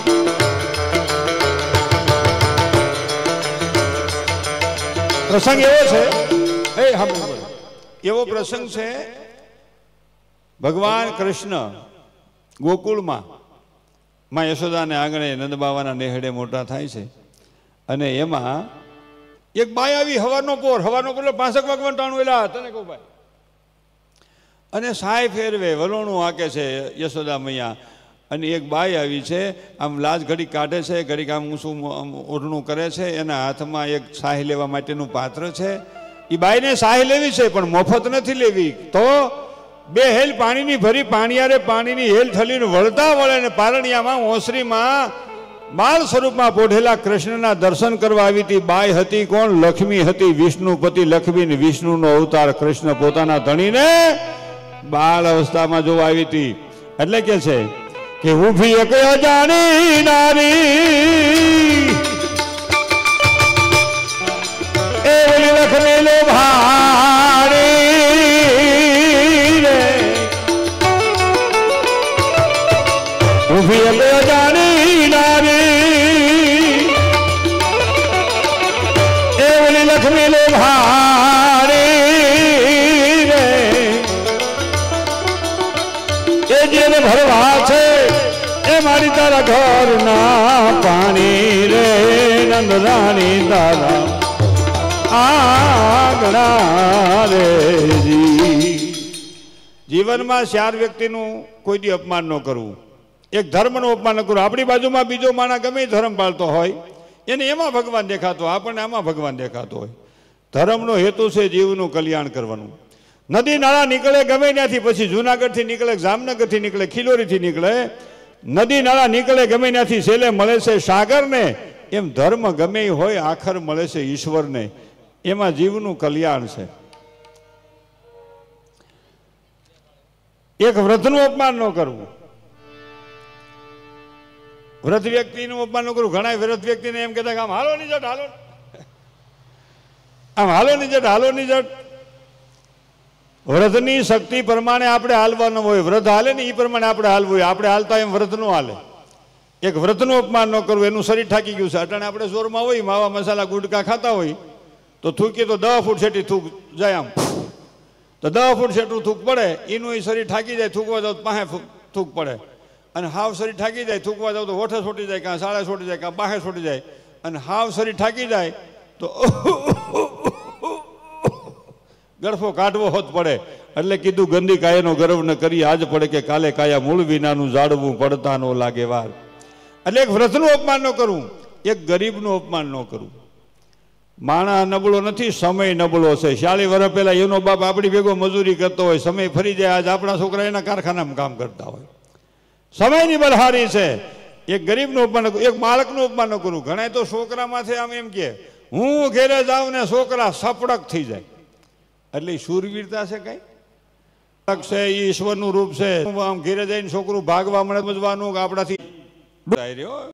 પ્રસંગ એવો છે એવો પ્રસંગ છે ભગવાન કૃષ્ણ ગોકુળમાં માં યશોદાને આંગણે નંદબાવાના નેહડે મોટા થાય છે અને એમાં એક બાઈ આવી હવાનો પોર હવાનો પોર પાંસઠ વાગવાનું ટાણું એલા તને કહું ભાઈ અને સાય ફેરવે વલોણું હાકે છે યશોદા મૈયા અને એક બાઈ આવી છે આમ લાજ ઘડી કાઢે છે ઘડીક આમ ઊંચું ઓઢણું કરે છે એના હાથમાં એક સાહી લેવા માટેનું પાત્ર છે. એ બાઈને સાહી લેવી છે પણ મફત નથી લેવી. તો બે હેલ પાણીની ભરી પાણીયારે પાણીની હેલ થલીને વળતા વળે ને પારણિયામાં ઓસરીમાં બાળ સ્વરૂપમાં પોઢેલા કૃષ્ણના દર્શન કરવા આવી હતી. બાઈ હતી કોણ? લક્ષ્મી હતી, વિષ્ણુપતિ લક્ષ્મી ને વિષ્ણુનો અવતાર કૃષ્ણ પોતાના ધણીને બાળ અવસ્થામાં જોવા આવી હતી. એટલે કે છે કે ઊભી એક અજાણી નારી એ લક્ષ્મી લો ભારી રે ઊભી એક અજાણી નારી એ ઓલી લક્ષ્મી લો ભારી રે એ જેને ભરવા છે એ મારી તારા ઘરના પાણી રે નંદ રાણી તારા આંગણા રે જી. જીવનમાં ચાર વ્યક્તિનું કોઈ દી અપમાન ન કરવું. એક ધર્મનું અપમાન ન કરવું. આપણી બાજુમાં બીજો માણસ ગમે ધર્મ પાળતો હોય એને એમાં ભગવાન દેખાતો હોય, આપણને આમાં ભગવાન દેખાતો હોય. ધર્મનો હેતુ છે જીવનું કલ્યાણ કરવાનું. નદી નાળા નીકળે ગમે ત્યાંથી, પછી જુનાગઢથી નીકળે, જામનગરથી નીકળે, ખિલોરીથી નીકળે, નદી નાળા નીકળે ગમે ત્યાંથી છેલ્લે મળે છે સાગરને. એમ ધર્મ ગમે હોય આખર મળે છે ઈશ્વરને. એમાં જીવનું કલ્યાણ છે. એક વ્રતનું અપમાન ન કરવું. વ્રત વ્યક્તિનું અપમાન ન કરવું. ઘણા વ્રત વ્યક્તિને એમ કહેતા કે આમ હાલો ની જટ હાલો આમ હાલો ની જટ હાલો ની જટ. વ્રતની શક્તિ પ્રમાણે આપણે હાલવાનું હોય. વ્રત હાલે ને એ પ્રમાણે આપણે હાલવું હોય. આપણે હાલતા એમ વ્રત નું હાલે. એક વ્રતનું અપમાન ન કરવું. એનું શરીર થાકી ગયું છે. અટાણે આપણે જોરમાં હોય, માવા મસાલા ગુટકા ખાતા હોય તો થૂકી તો દસ ફૂટ છેટી થૂક જાય. આમ તો દસ ફૂટ છેટું થૂક પડે એનું એ શરીર થાકી જાય. થૂકવા જાવ તો પાસે થૂક પડે. અને હાવ શરીર થાકી જાય. થૂકવા જાવ તો હોઠે છોટી જાય, કાં સાડા છોટી જાય, કાં પાસે છોટી જાય. અને હાવ શરીર થાકી જાય તો ગળફો કાઢવો હોત પડે. એટલે કીધું ગંદી કાયાનો ગર્વ ન કરી આજ પડે કે કાલે કાયા મૂળ વિનાનું જાળવું પડતા નો લાગે વાર. એટલે એક વ્રતનું અપમાન ન કરવું, એક ગરીબનું અપમાન ન કરવું. માણા નબળો નથી, સમય નબળો છે. ચાલીસ વર્ષ પહેલા એનો બાપ આપણી ભેગો મજૂરી કરતો હોય, સમય ફરી જાય. આજ આપણા છોકરા એના કારખાનામાં કામ કરતા હોય. સમયની બલહારી છે. એક ગરીબનું અપમાન, એક બાળકનું અપમાન ન કરવું. ઘણા તો છોકરામાંથી આમ એમ કે હું ઘેરે જાઉં ને છોકરા સપડક થઈ જાય. એટલે શૂરવીરતા છે કઈ છે? એ ઈશ્વરનું રૂપ છે. આમ ઘેરે જઈને છોકરું ભાગવા મળે સમજવાનું આપણાથી